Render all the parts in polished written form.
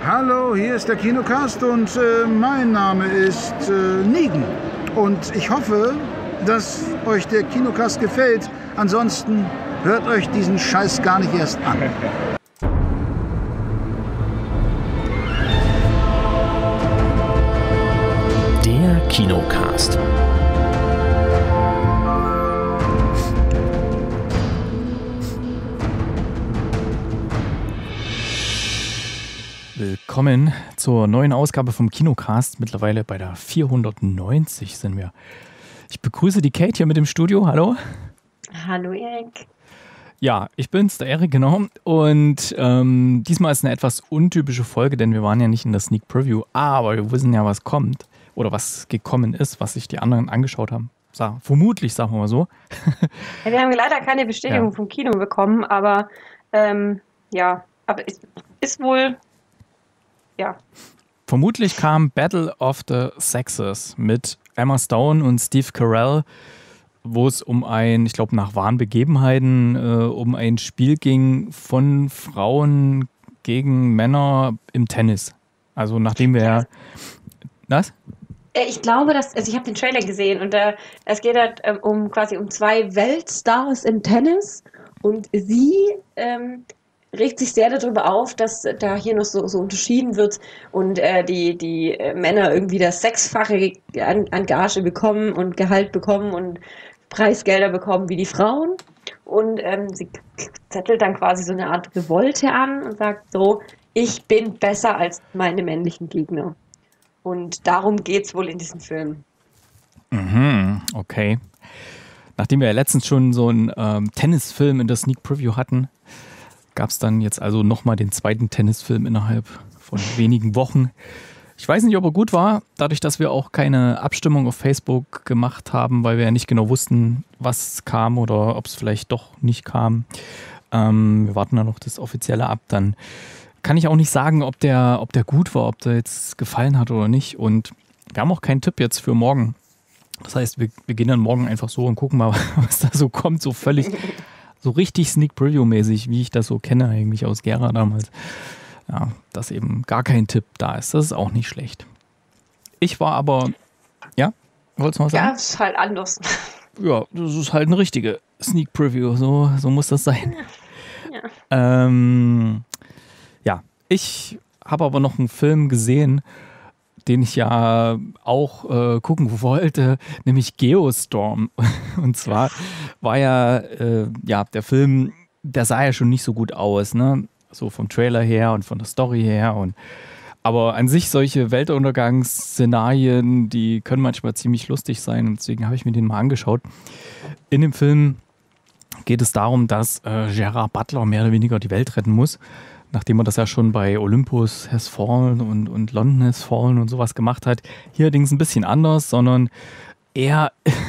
Hallo, hier ist der Kinocast und mein Name ist Nigen. Und ich hoffe, dass euch der Kinocast gefällt. Ansonsten hört euch diesen Scheiß gar nicht erst an. Der Kinocast. Willkommen zur neuen Ausgabe vom Kinocast. Mittlerweile bei der 490 sind wir. Ich begrüße die Kate hier mit im Studio. Hallo. Hallo Erik. Ja, ich bin's, der Erik, genau. Und diesmal ist eine etwas untypische Folge, denn wir waren ja nicht in der Sneak Preview, aber wir wissen ja, was kommt oder was gekommen ist, was sich die anderen angeschaut haben. Vermutlich, sagen wir mal so. Ja, wir haben leider keine Bestätigung vom Kino bekommen, aber aber ist wohl, ja. Vermutlich kam Battle of the Sexes mit Emma Stone und Steve Carell, wo es um ich glaube nach wahren Begebenheiten, um ein Spiel ging von Frauen gegen Männer im Tennis. Also nachdem wir Was? Ich glaube, ich habe den Trailer gesehen und es geht halt um zwei Weltstars im Tennis und sie regt sich sehr darüber auf, dass da hier noch so unterschieden wird und die Männer irgendwie das Sechsfache an Gage bekommen und Gehalt bekommen und Preisgelder bekommen wie die Frauen. Und sie zettelt dann quasi so eine Art Revolte an und sagt so, ich bin besser als meine männlichen Gegner. Und darum geht's wohl in diesem Film. Mhm, okay. Nachdem wir ja letztens schon so einen Tennisfilm in der Sneak Preview hatten, gab es dann jetzt also nochmal den zweiten Tennisfilm innerhalb von wenigen Wochen. Ich weiß nicht, ob er gut war, dadurch, dass wir auch keine Abstimmung auf Facebook gemacht haben, weil wir ja nicht genau wussten, was kam oder ob es vielleicht doch nicht kam. Wir warten dann noch das Offizielle ab. Dann kann ich auch nicht sagen, ob der gut war, ob der jetzt gefallen hat oder nicht. Und wir haben auch keinen Tipp jetzt für morgen. Das heißt, wir gehen dann morgen einfach so und gucken mal, was da so kommt, so völlig... So richtig Sneak Preview-mäßig, wie ich das so kenne, eigentlich aus Gera damals. Ja, dass eben gar kein Tipp da ist. Das ist auch nicht schlecht. Ich war aber, ja, wolltest du mal sagen? Ja, es ist halt anders. Ja, das ist halt eine richtige Sneak Preview. So muss das sein. Ja. Ja, ich habe aber noch einen Film gesehen, den ich ja auch gucken wollte, nämlich Geostorm. Und zwar war der Film, der sah ja schon nicht so gut aus, ne? So vom Trailer her und von der Story her. Aber an sich solche Weltuntergangsszenarien, die können manchmal ziemlich lustig sein. Und deswegen habe ich mir den mal angeschaut. In dem Film geht es darum, dass Gerard Butler mehr oder weniger die Welt retten muss. Nachdem er das ja schon bei Olympus Has Fallen und London Has Fallen und sowas gemacht hat. Hier allerdings ein bisschen anders, sondern er,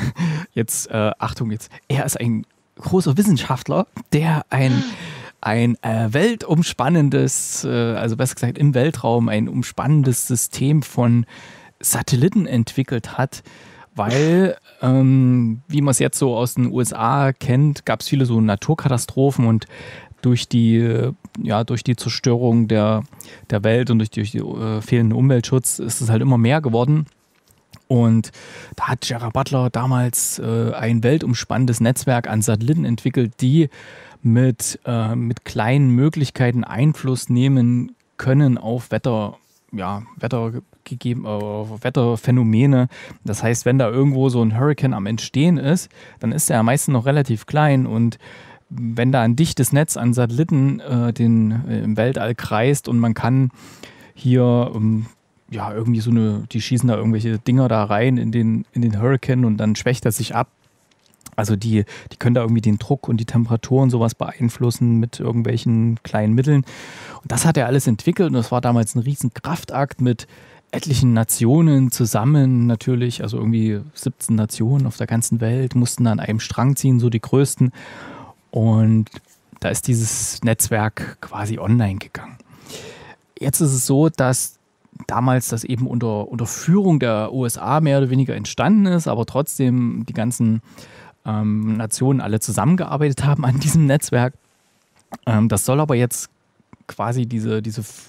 er ist ein großer Wissenschaftler, der ein weltumspannendes, also besser gesagt im Weltraum, ein umspannendes System von Satelliten entwickelt hat, weil, wie man es jetzt so aus den USA kennt, gab es viele so Naturkatastrophen und durch die Zerstörung der Welt und durch die fehlenden Umweltschutz ist es halt immer mehr geworden. Und da hat Gerard Butler damals ein weltumspannendes Netzwerk an Satelliten entwickelt, die mit kleinen Möglichkeiten Einfluss nehmen können auf Wetterphänomene. Das heißt, wenn da irgendwo so ein Hurrikan am Entstehen ist, dann ist er am meisten noch relativ klein und wenn da ein dichtes Netz an Satelliten im Weltall kreist und man kann hier irgendwie die schießen da irgendwelche Dinger da rein in den Hurrikan und dann schwächt er sich ab. Also die können da irgendwie den Druck und die Temperatur und sowas beeinflussen mit irgendwelchen kleinen Mitteln. Und das hat er alles entwickelt und das war damals ein riesen Kraftakt mit etlichen Nationen zusammen natürlich. Also irgendwie 17 Nationen auf der ganzen Welt mussten da an einem Strang ziehen, so die größten. Und da ist dieses Netzwerk quasi online gegangen. Jetzt ist es so, dass damals das eben unter Führung der USA mehr oder weniger entstanden ist, aber trotzdem die ganzen Nationen alle zusammengearbeitet haben an diesem Netzwerk. Das soll aber jetzt quasi diese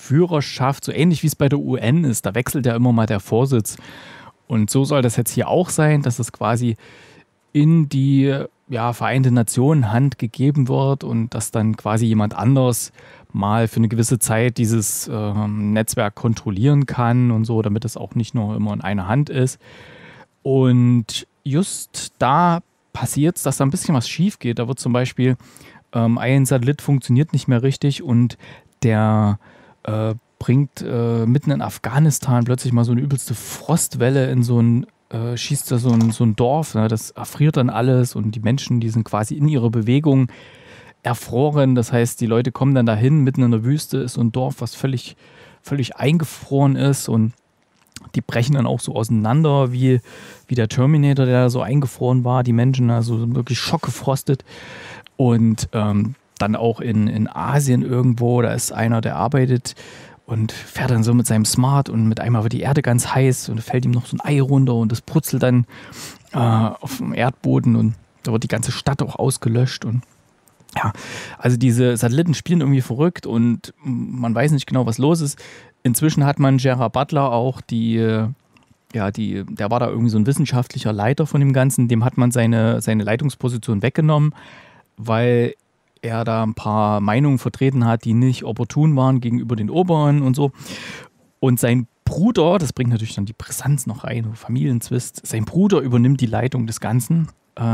Führerschaft, so ähnlich wie es bei der UN ist. Da wechselt ja immer mal der Vorsitz. Und so soll das jetzt hier auch sein, dass es quasi in die Vereinte Nationen Hand gegeben wird und dass dann quasi jemand anders mal für eine gewisse Zeit dieses Netzwerk kontrollieren kann und so, damit es auch nicht nur immer in einer Hand ist. Und just da passiert es, dass da ein bisschen was schief geht. Da wird zum Beispiel ein Satellit funktioniert nicht mehr richtig und der bringt mitten in Afghanistan plötzlich mal so eine übelste Frostwelle in so ein schießt da so ein Dorf, ne? Das erfriert dann alles und die Menschen, die sind quasi in ihrer Bewegung erfroren. Das heißt, die Leute kommen dann dahin, mitten in der Wüste ist so ein Dorf, was völlig eingefroren ist und die brechen dann auch so auseinander, wie der Terminator, der so eingefroren war, die Menschen, also wirklich schockgefrostet. Und dann auch in Asien irgendwo, da ist einer, der arbeitet und fährt dann so mit seinem Smart und mit einmal wird die Erde ganz heiß und fällt ihm noch so ein Ei runter und das brutzelt dann auf dem Erdboden und da wird die ganze Stadt auch ausgelöscht und ja, also diese Satelliten spielen irgendwie verrückt und man weiß nicht genau, was los ist. Inzwischen hat man Gerard Butler auch, der war da irgendwie so ein wissenschaftlicher Leiter von dem Ganzen, dem hat man seine Leitungsposition weggenommen, weil er da ein paar Meinungen vertreten hat, die nicht opportun waren gegenüber den Oberen und so. Und sein Bruder, das bringt natürlich dann die Brisanz noch rein, Familienzwist, sein Bruder übernimmt die Leitung des Ganzen.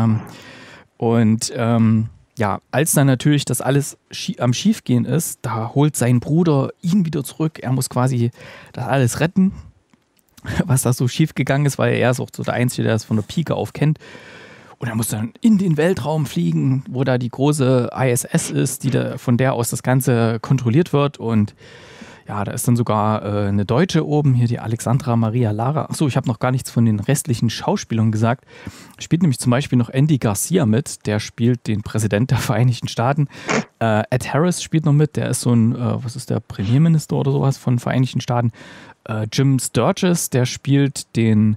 Als dann natürlich das alles am Schiefgehen ist, da holt sein Bruder ihn wieder zurück. Er muss quasi das alles retten, was da so schief gegangen ist, weil er ist auch so der Einzige, der das von der Pike auf kennt. Und er muss dann in den Weltraum fliegen, wo da die große ISS ist, von der aus das Ganze kontrolliert wird. Und ja, da ist dann sogar eine Deutsche oben, hier die Alexandra Maria Lara. Achso, ich habe noch gar nichts von den restlichen Schauspielern gesagt. Spielt nämlich zum Beispiel noch Andy Garcia mit, der spielt den Präsident der Vereinigten Staaten. Ed Harris spielt noch mit, der ist so ein, der Premierminister oder sowas von den Vereinigten Staaten. Jim Sturgis, der spielt den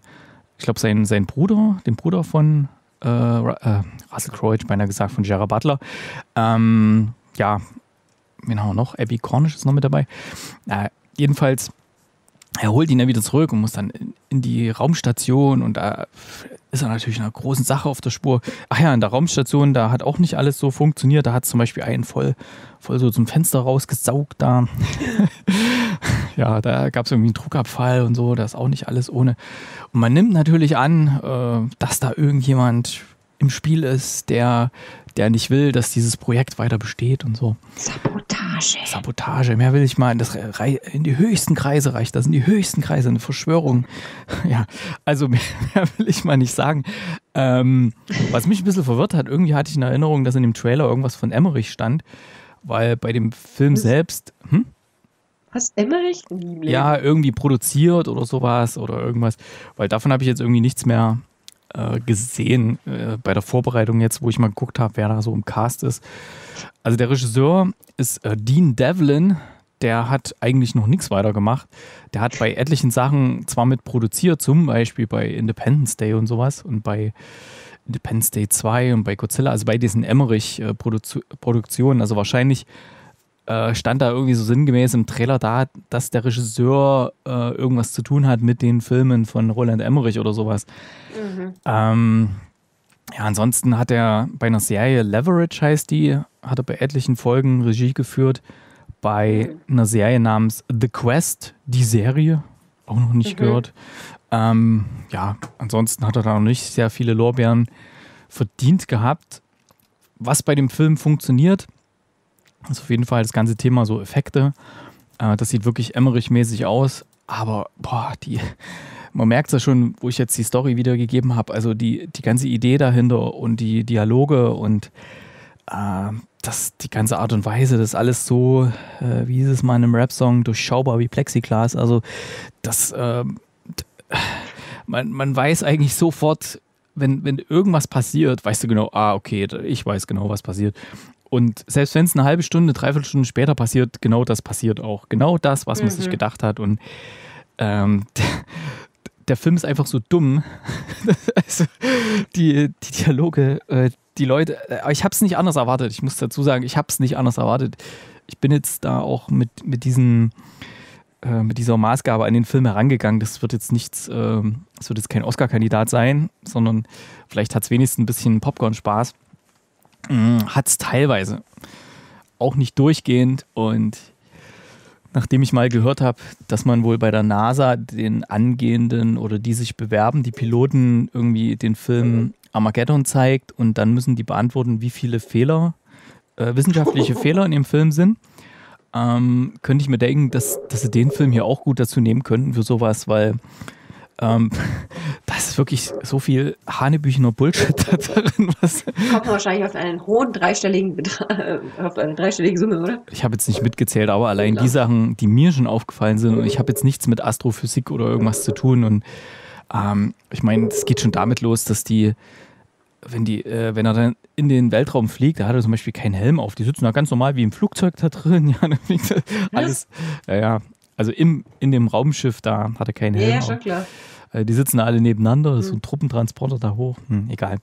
Bruder von Russell Crowe, ich beinahe gesagt, von Gerard Butler. Wen haben wir noch? Abby Cornish ist noch mit dabei. Jedenfalls, er holt ihn dann wieder zurück und muss dann in die Raumstation und da ist er natürlich einer großen Sache auf der Spur. Ach ja, in der Raumstation, da hat auch nicht alles so funktioniert. Da hat zum Beispiel einen voll so zum Fenster rausgesaugt da. Ja, da gab es irgendwie einen Druckabfall und so, das ist auch nicht alles ohne. Und man nimmt natürlich an, dass da irgendjemand im Spiel ist, der nicht will, dass dieses Projekt weiter besteht und so. Sabotage, mehr will ich mal. In die höchsten Kreise reicht das, in die höchsten Kreise, eine Verschwörung. Ja, also mehr will ich mal nicht sagen. Was mich ein bisschen verwirrt hat, irgendwie hatte ich in Erinnerung, dass in dem Trailer irgendwas von Emmerich stand, weil bei dem Film selbst... Was, Emmerich? Ja, irgendwie produziert oder sowas oder irgendwas, weil davon habe ich jetzt irgendwie nichts mehr gesehen bei der Vorbereitung jetzt, wo ich mal geguckt habe, wer da so im Cast ist. Also der Regisseur ist Dean Devlin, der hat eigentlich noch nichts weiter gemacht. Der hat bei etlichen Sachen zwar mit produziert, zum Beispiel bei Independence Day und sowas und bei Independence Day 2 und bei Godzilla, also bei diesen Emmerich-Produktionen, also wahrscheinlich stand da irgendwie so sinngemäß im Trailer da, dass der Regisseur irgendwas zu tun hat mit den Filmen von Roland Emmerich oder sowas. Ansonsten hat er bei einer Serie, Leverage heißt die, hat er bei etlichen Folgen Regie geführt. Bei einer Serie namens The Quest, die Serie, auch noch nicht gehört. Ansonsten hat er da noch nicht sehr viele Lorbeeren verdient gehabt. Was bei dem Film funktioniert, ist auf jeden Fall das ganze Thema so Effekte. Das sieht wirklich Emmerich-mäßig aus. Aber man merkt es ja schon, wo ich jetzt die Story wiedergegeben habe. Also die ganze Idee dahinter und die Dialoge und die ganze Art und Weise, das ist alles so, wie hieß es mal in einem Rap-Song, durchschaubar wie Plexiglas. Also man weiß eigentlich sofort, wenn irgendwas passiert, weißt du genau, okay, ich weiß genau, was passiert. Und selbst wenn es eine halbe Stunde, dreiviertel Stunde später passiert, genau das passiert auch. Genau das, was man sich gedacht hat. Und der Film ist einfach so dumm. Also die Dialoge, die Leute, ich habe es nicht anders erwartet. Ich muss dazu sagen, ich habe es nicht anders erwartet. Ich bin jetzt da auch mit diesen mit dieser Maßgabe an den Film herangegangen. Das wird jetzt nichts, das wird jetzt kein Oscar-Kandidat sein, sondern vielleicht hat es wenigstens ein bisschen Popcorn-Spaß. Hat es teilweise. Auch nicht durchgehend. Und nachdem ich mal gehört habe, dass man wohl bei der NASA den Angehenden oder die sich bewerben, die Piloten irgendwie den Film Armageddon zeigt und dann müssen die beantworten, wie viele Fehler, wissenschaftliche Fehler in dem Film sind, könnte ich mir denken, dass sie den Film hier auch gut dazu nehmen könnten für sowas, weil das ist wirklich so viel hanebüchener Bullshit da drin. Kommt wahrscheinlich auf einen hohen dreistelligen Betrag, auf eine dreistellige Summe, oder? Ich habe jetzt nicht mitgezählt, aber allein die Sachen, die mir schon aufgefallen sind, und ich habe jetzt nichts mit Astrophysik oder irgendwas zu tun, und ich meine, es geht schon damit los, dass wenn er dann in den Weltraum fliegt, da hat er zum Beispiel keinen Helm auf. Die sitzen da ganz normal wie im Flugzeug da drin. Ja, dann fliegt alles. Ja. Also in dem Raumschiff, da hat er keinen Helm auf. Ja, schon klar. Die sitzen da alle nebeneinander. Das ist so ein Truppentransporter da hoch. Egal.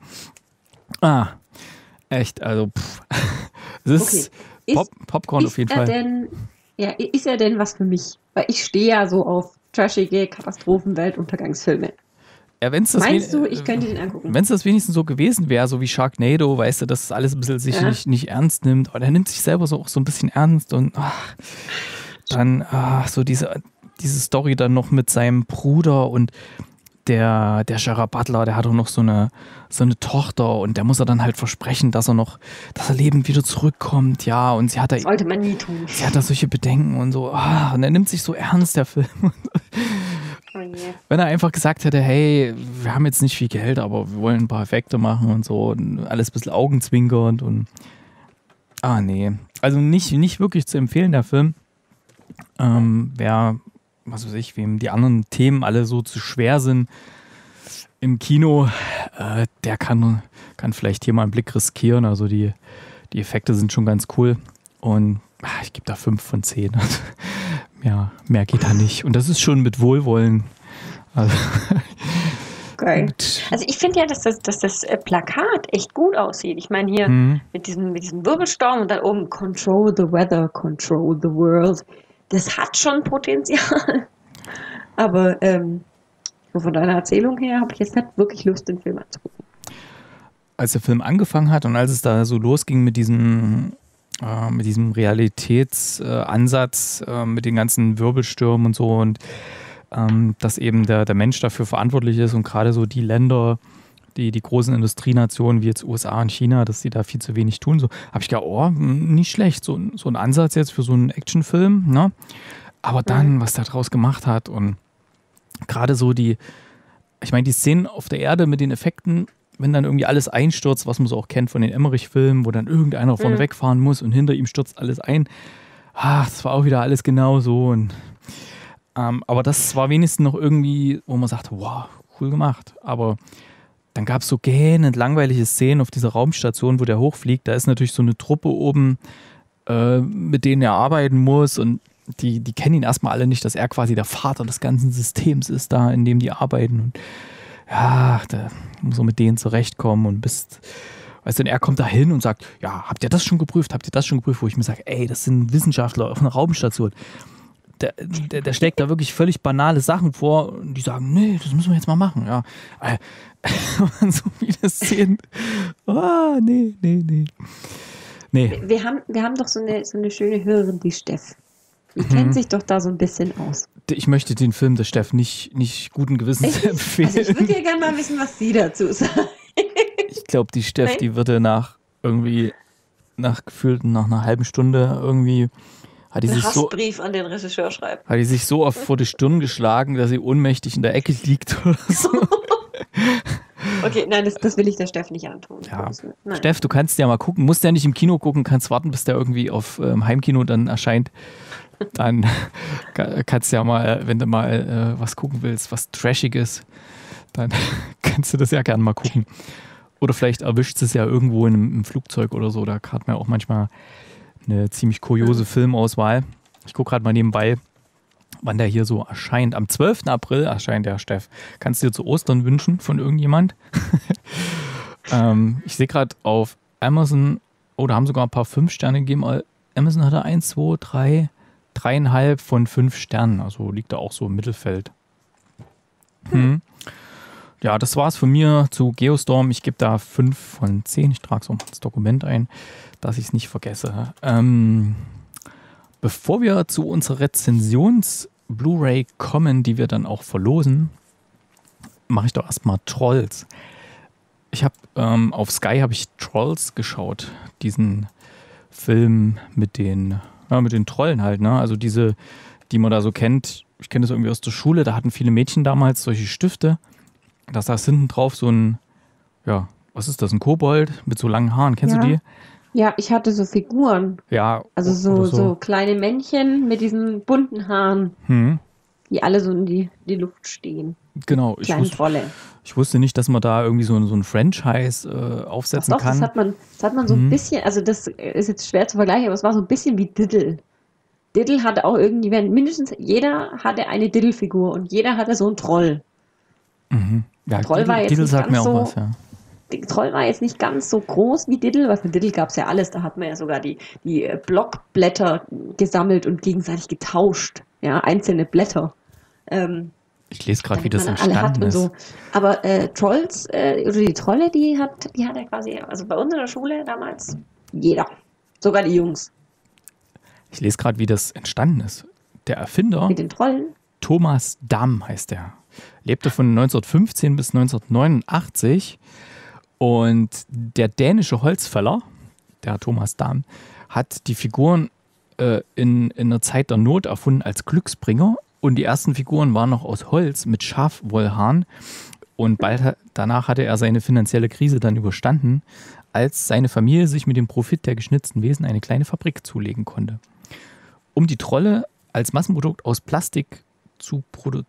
Echt, also es ist Popcorn auf jeden Fall. Ist er denn was für mich? Weil ich stehe ja so auf trashige Katastrophen, Weltuntergangsfilme. Ja, meinst du, ich könnte den angucken? Wenn es das wenigstens so gewesen wäre, so wie Sharknado, weißt du, dass es alles ein bisschen sich nicht ernst nimmt. Aber er nimmt sich selber so auch so ein bisschen ernst und dann so diese Story dann noch mit seinem Bruder und der Gerard Butler, der hat auch noch so eine Tochter und der muss er dann halt versprechen, dass er lebend wieder zurückkommt. Ja, und sie hat da. Sollte man nie tun. Sie hat da solche Bedenken und so. Und er nimmt sich so ernst, der Film. Oh yeah. Wenn er einfach gesagt hätte, hey, wir haben jetzt nicht viel Geld, aber wir wollen ein paar Effekte machen und so und alles ein bisschen augenzwinkernd und nee. Also nicht wirklich zu empfehlen, der Film. Wer, was weiß ich, wem die anderen Themen alle so zu schwer sind im Kino, der kann vielleicht hier mal einen Blick riskieren. Also die Effekte sind schon ganz cool und ich gebe da 5 von 10. Ja, mehr geht da nicht. Und das ist schon mit Wohlwollen. Also, okay. Also ich finde ja, dass das Plakat echt gut aussieht. Ich meine hier mit diesem Wirbelsturm und dann oben Control the Weather, Control the World. Das hat schon Potenzial. Aber von deiner Erzählung her habe ich jetzt nicht wirklich Lust, den Film anzugucken. Als der Film angefangen hat und als es da so losging mit diesem Realitätsansatz, mit den ganzen Wirbelstürmen und so und dass eben der Mensch dafür verantwortlich ist und gerade so die Länder, die großen Industrienationen wie jetzt USA und China, dass die da viel zu wenig tun, so habe ich gedacht, nicht schlecht, so ein Ansatz jetzt für so einen Actionfilm, ne? Aber dann, was der draus gemacht hat und gerade so die Szenen auf der Erde mit den Effekten, wenn dann irgendwie alles einstürzt, was man so auch kennt von den Emmerich-Filmen, wo dann irgendeiner vorne wegfahren muss und hinter ihm stürzt alles ein. Das war auch wieder alles genau so. Und, aber das war wenigstens noch irgendwie, wo man sagt, wow, cool gemacht. Aber dann gab es so gähnend langweilige Szenen auf dieser Raumstation, wo der hochfliegt. Da ist natürlich so eine Truppe oben, mit denen er arbeiten muss und die kennen ihn erstmal alle nicht, dass er quasi der Vater des ganzen Systems ist da, in dem die arbeiten. Und ja, da muss er mit denen zurechtkommen und weißt du, und er kommt da hin und sagt, ja, habt ihr das schon geprüft? Wo ich mir sage, ey, das sind Wissenschaftler auf einer Raumstation. Der schlägt da wirklich völlig banale Sachen vor und die sagen, nee, das müssen wir jetzt mal machen. Ja, so viele Szenen. Nee. Wir haben doch so eine schöne Hörerin, die Steff. Die kennt sich doch da so ein bisschen aus. Ich möchte den Film der Steff nicht guten Gewissens empfehlen. Also ich würde ja gerne mal wissen, was sie dazu sagt. Ich glaube, die Steff, die würde nach einer halben Stunde irgendwie hat die sich Hassbrief an den Regisseur schreiben. Hat die sich so oft vor die Stirn geschlagen, dass sie ohnmächtig in der Ecke liegt oder so. Okay, nein, das will ich der Steff nicht antun. Ja. Steff, du kannst ja mal gucken, musst ja nicht im Kino gucken, kannst warten, bis der irgendwie auf Heimkino dann erscheint. Dann kannst du ja mal, wenn du mal was gucken willst, was Trashiges, dann kannst du das ja gerne mal gucken. Oder vielleicht erwischt es ja irgendwo im Flugzeug oder so. Da hat man ja auch manchmal eine ziemlich kuriose Filmauswahl. Ich gucke gerade mal nebenbei, wann der hier so erscheint. Am 12. April erscheint der, Steff. Kannst du dir zu Ostern wünschen von irgendjemand? Ich sehe gerade auf Amazon, da haben sogar ein paar 5 Sterne gegeben. Amazon hat 1, 2, 3 3,5 von 5 Sternen. Also liegt da auch so im Mittelfeld. Ja, das war's von mir zu Geostorm. Ich gebe da 5 von 10. Ich trage so das Dokument ein, dass ich es nicht vergesse. Bevor wir zu unserer Rezensions-Blu-ray kommen, die wir dann auch verlosen, mache ich doch erstmal Trolls. Ich habe auf Sky habe ich Trolls geschaut, diesen Film mit den Trollen halt, ne? Also diese, die man da so kennt. Ich kenne das irgendwie aus der Schule, da hatten viele Mädchen damals solche Stifte. Da saß hinten drauf so ein, ja, was ist das, ein Kobold mit so langen Haaren, kennst du die? Ja, ich hatte so Figuren. Ja. Also so kleine Männchen mit diesen bunten Haaren, die alle so in die Luft stehen. Genau. Kleine Trolle. Ich wusste nicht, dass man da irgendwie so ein Franchise aufsetzen kann. Das hat man so ein bisschen, also das ist jetzt schwer zu vergleichen, aber es war so ein bisschen wie Diddle. Diddle hatte auch irgendwie, mindestens jeder hatte eine Diddle-Figur und jeder hatte so einen Troll. Ja, Troll war jetzt Diddle nicht sagt ganz mir auch so, was, ja. Troll war jetzt nicht ganz so groß wie Diddle, weil für Diddle gab es ja alles. Da hat man ja sogar die Blockblätter gesammelt und gegenseitig getauscht. Ja, einzelne Blätter. Ich lese gerade, wie das damit man alle entstanden hat ist. und so. Aber Trolls, oder die Trolle, die hat ja quasi, also bei uns in der Schule damals jeder. Sogar die Jungs. Ich lese gerade, wie das entstanden ist. Der Erfinder, Mit den Trollen. Thomas Damm heißt er, lebte von 1915 bis 1989 und der dänische Holzfäller, der Thomas Damm, hat die Figuren in einer Zeit der Not erfunden als Glücksbringer und die ersten Figuren waren noch aus Holz mit Schafwollhaaren und bald danach hatte er seine finanzielle Krise dann überstanden, als seine Familie sich mit dem Profit der geschnitzten Wesen eine kleine Fabrik zulegen konnte. Um die Trolle als Massenprodukt aus Plastik zu produzieren,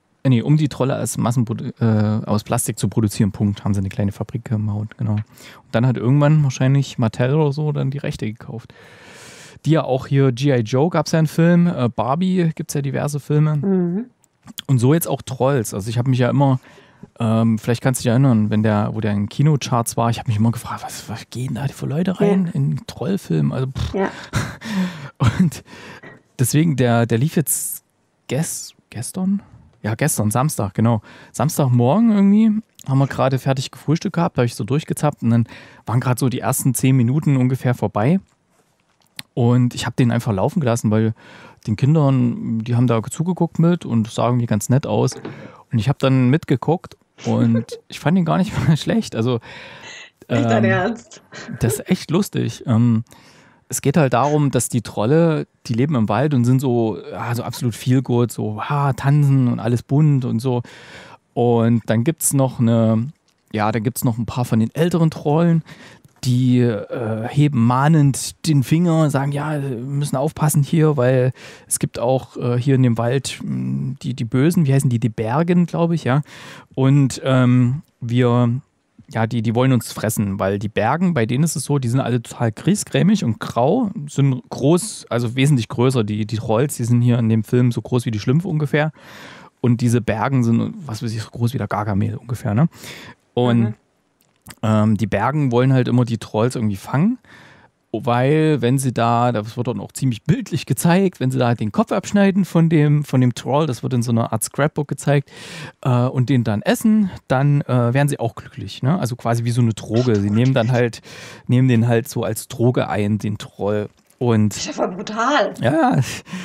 aus Plastik zu produzieren, Punkt, haben sie eine kleine Fabrik gebaut, genau. Und dann hat irgendwann wahrscheinlich Mattel oder so dann die Rechte gekauft. Die ja auch hier, G.I. Joe gab es ja einen Film, Barbie gibt es ja diverse Filme. Und so jetzt auch Trolls. Also ich habe mich ja immer, vielleicht kannst du dich erinnern, wo der in Kinocharts war, ich habe mich immer gefragt, was gehen da für Leute rein in einen Trollfilm? Also, Ja. Und deswegen, der lief jetzt gestern? Ja, gestern, Samstag, genau. Samstagmorgen irgendwie haben wir gerade fertig gefrühstückt gehabt, da habe ich so durchgezappt und dann waren gerade so die ersten 10 Minuten ungefähr vorbei. Und ich habe den einfach laufen gelassen, weil den Kindern, die haben da zugeguckt mit und sah irgendwie ganz nett aus. Und ich habe dann mitgeguckt und ich fand ihn gar nicht mal schlecht. Also, Nicht dein Ernst? das ist echt lustig. Es geht halt darum, dass die Trolle, die leben im Wald und sind so absolut feel good, so tanzen und alles bunt und so. Und dann gibt es noch ein paar von den älteren Trollen, die heben mahnend den Finger, sagen, ja, wir müssen aufpassen hier, weil es gibt auch hier in dem Wald die Bösen, wie heißen die Bergen, glaube ich, ja. Und die wollen uns fressen, weil die Bergen, bei denen ist es so, die sind alle total griesgrämig und grau, sind groß, also wesentlich größer. Die Trolls, die sind hier in dem Film so groß wie die Schlümpfe ungefähr. Und diese Bergen sind, was weiß ich, so groß wie der Gargamel ungefähr, ne? Und die Bergen wollen halt immer die Trolls irgendwie fangen, weil wenn sie das wird dann auch ziemlich bildlich gezeigt, wenn sie da halt den Kopf abschneiden von dem Troll, das wird in so einer Art Scrapbook gezeigt, und den dann essen, dann werden sie auch glücklich, ne? Also quasi wie so eine Droge. Sie nehmen den halt so als Droge ein, den Troll. Und Das ist ja voll brutal. ja.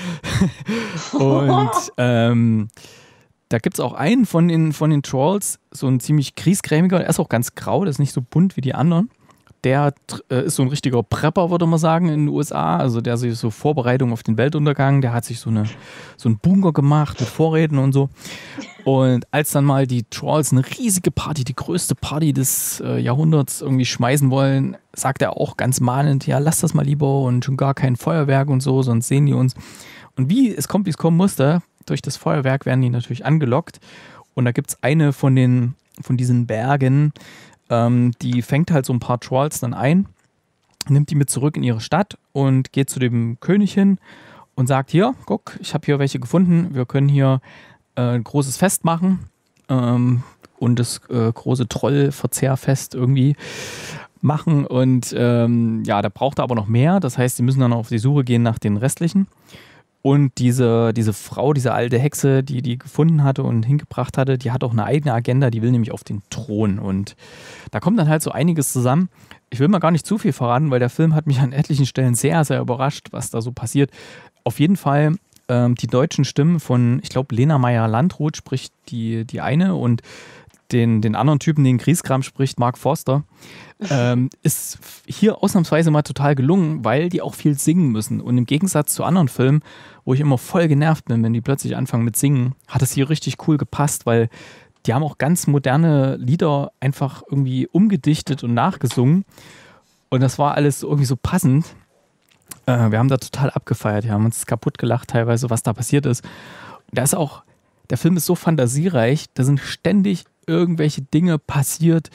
Und da gibt es auch einen von den Trolls, so ein ziemlich griesgrämiger, der ist auch ganz grau, der ist nicht so bunt wie die anderen. Der ist so ein richtiger Prepper, würde man sagen, in den USA. Also der sich so Vorbereitung auf den Weltuntergang, der hat sich so einen Bunker gemacht mit Vorräten und so. Und als dann mal die Trolls eine riesige Party, die größte Party des Jahrhunderts irgendwie schmeißen wollen, sagt er auch ganz mahnend, ja, lass das mal lieber und schon gar kein Feuerwerk und so, sonst sehen die uns. Und wie es kommen musste, durch das Feuerwerk werden die natürlich angelockt. Und da gibt es eine von diesen Bergen, die fängt halt so ein paar Trolls dann ein, nimmt die mit zurück in ihre Stadt und geht zu dem König hin und sagt, hier, guck, ich habe hier welche gefunden, wir können hier ein großes Fest machen und das große Trollverzehrfest irgendwie machen. Und da braucht er aber noch mehr, das heißt, sie müssen dann auf die Suche gehen nach den restlichen. Und diese Frau, diese alte Hexe, die gefunden hatte und hingebracht hatte, die hat auch eine eigene Agenda, die will nämlich auf den Thron. Und da kommt dann halt so einiges zusammen. Ich will mal gar nicht zu viel verraten, weil der Film hat mich an etlichen Stellen sehr, sehr überrascht, was da so passiert. Auf jeden Fall die deutschen Stimmen von, ich glaube, Lena Meyer-Landrut spricht die eine und den anderen Typen, den Grieskram spricht, Mark Forster, ist hier ausnahmsweise mal total gelungen, weil die auch viel singen müssen. Und im Gegensatz zu anderen Filmen, wo ich immer voll genervt bin, wenn die plötzlich anfangen mit Singen, hat es hier richtig cool gepasst, weil die haben auch ganz moderne Lieder einfach irgendwie umgedichtet und nachgesungen. Und das war alles irgendwie so passend. Wir haben da total abgefeiert. Wir haben uns kaputt gelacht teilweise, was da passiert ist. Und da ist auch, der Film ist so fantasiereich, da sind ständig irgendwelche Dinge passiert,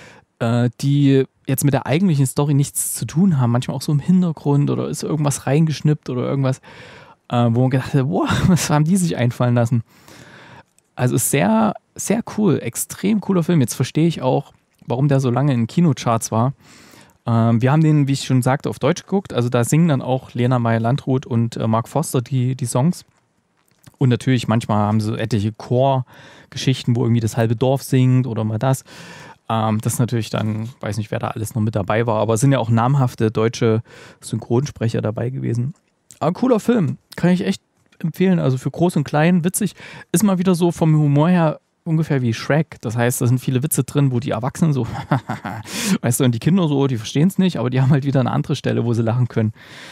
die jetzt mit der eigentlichen Story nichts zu tun haben. Manchmal auch so im Hintergrund oder ist irgendwas reingeschnippt oder irgendwas, wo man gedacht hat, wow, was haben die sich einfallen lassen? Also ist sehr, sehr cool, extrem cooler Film. Jetzt verstehe ich auch, warum der so lange in Kinocharts war. Wir haben den, wie ich schon sagte, auf Deutsch geguckt. Also da singen dann auch Lena Meyer-Landrut und Mark Forster die Songs. Und natürlich, manchmal haben sie etliche Chorgeschichten, wo irgendwie das halbe Dorf singt oder mal das. Das ist natürlich dann, weiß nicht, wer da alles noch mit dabei war, aber es sind ja auch namhafte deutsche Synchronsprecher dabei gewesen. Aber cooler Film, kann ich echt empfehlen. Also für groß und klein, witzig. Ist mal wieder so vom Humor her ungefähr wie Shrek. Das heißt, da sind viele Witze drin, wo die Erwachsenen so, weißt du, und die Kinder so, die verstehen es nicht, aber die haben halt wieder eine andere Stelle, wo sie lachen können.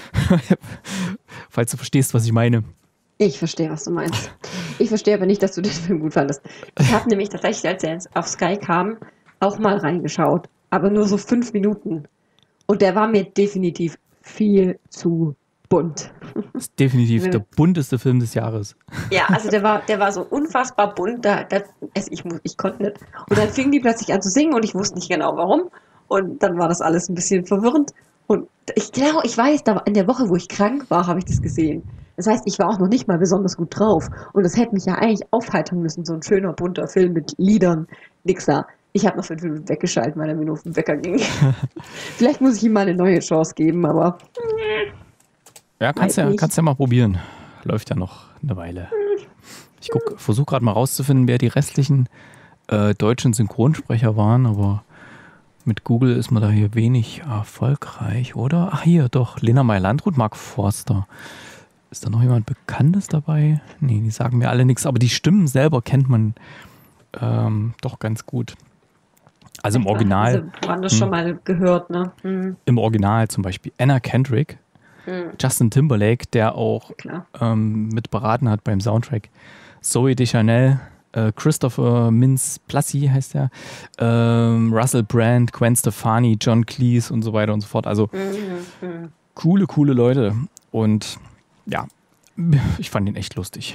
Falls du verstehst, was ich meine. Ich verstehe, was du meinst. Ich verstehe aber nicht, dass du den Film gut fandest. Ich habe nämlich tatsächlich, als er auf Sky kam, auch mal reingeschaut. Aber nur so 5 Minuten. Und der war mir definitiv viel zu bunt. Das ist definitiv der bunteste Film des Jahres. Ja, also der war so unfassbar bunt. Ich konnte nicht. Und dann fingen die plötzlich an zu singen und ich wusste nicht genau warum. Und dann war das alles ein bisschen verwirrend. Und ich weiß, in der Woche, wo ich krank war, habe ich das gesehen. Das heißt, ich war auch noch nicht mal besonders gut drauf. Und das hätte mich ja eigentlich aufheitern müssen, so ein schöner, bunter Film mit Liedern. Nix da. Ich habe noch 5 Minuten weggeschaltet, weil er mir nur auf den Wecker ging. Vielleicht muss ich ihm mal eine neue Chance geben, aber... Ja, kannst ja mal probieren. Läuft ja noch eine Weile. Ich versuche gerade mal rauszufinden, wer die restlichen deutschen Synchronsprecher waren, aber mit Google ist man da hier wenig erfolgreich, oder? Ach, hier, doch. Lena Meyer-Landrut, Mark Forster. Ist da noch jemand Bekanntes dabei? Nee, die sagen mir alle nichts, aber die Stimmen selber kennt man doch ganz gut. Also im Original. Also, waren das schon mal gehört, ne? Im Original zum Beispiel Anna Kendrick, Justin Timberlake, der auch mit beraten hat beim Soundtrack, Zooey Deschanel, Christopher Mintz-Plasse heißt er, Russell Brand, Gwen Stefani, John Cleese und so weiter und so fort. Also coole Leute. Und ja, ich fand ihn echt lustig.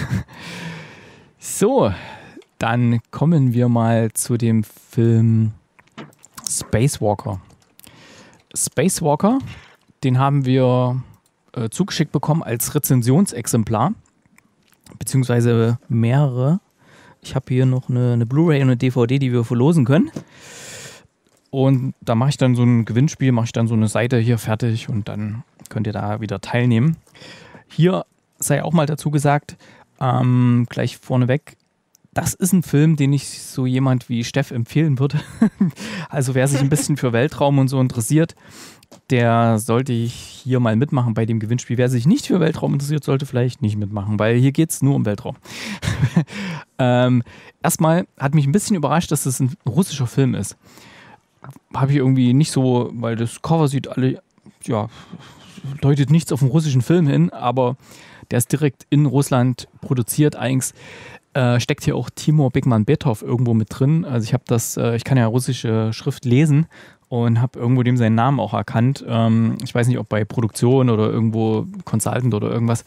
So, dann kommen wir mal zu dem Film Spacewalker. Spacewalker, den haben wir zugeschickt bekommen als Rezensionsexemplar, beziehungsweise mehrere. Ich habe hier noch eine Blu-ray und eine DVD, die wir verlosen können. Und da mache ich dann so ein Gewinnspiel, mache ich dann so eine Seite hier fertig und dann könnt ihr da wieder teilnehmen. Hier sei auch mal dazu gesagt, gleich vorneweg, das ist ein Film, den ich so jemand wie Steff empfehlen würde. Also wer sich ein bisschen für Weltraum und so interessiert, der sollte hier mal mitmachen bei dem Gewinnspiel. Wer sich nicht für Weltraum interessiert, sollte vielleicht nicht mitmachen, weil hier geht es nur um Weltraum. Erstmal hat mich ein bisschen überrascht, dass es ein russischer Film ist. Habe ich irgendwie nicht so, weil das Cover sieht deutet nichts auf einen russischen Film hin, aber der ist direkt in Russland produziert. Eigentlich steckt hier auch Timur Bekmambetov irgendwo mit drin. Also ich kann ja russische Schrift lesen und habe irgendwo dem seinen Namen auch erkannt. Ich weiß nicht, ob bei Produktion oder irgendwo Consultant oder irgendwas.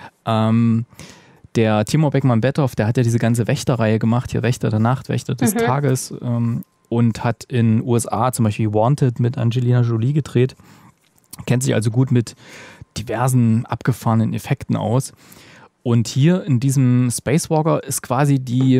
Der Timur Bekmambetov, der hat ja diese ganze Wächterreihe gemacht, hier Wächter der Nacht, Wächter des Tages, und hat in USA zum Beispiel Wanted mit Angelina Jolie gedreht. Kennt sich also gut mit diversen abgefahrenen Effekten aus. Und hier in diesem Spacewalker ist quasi die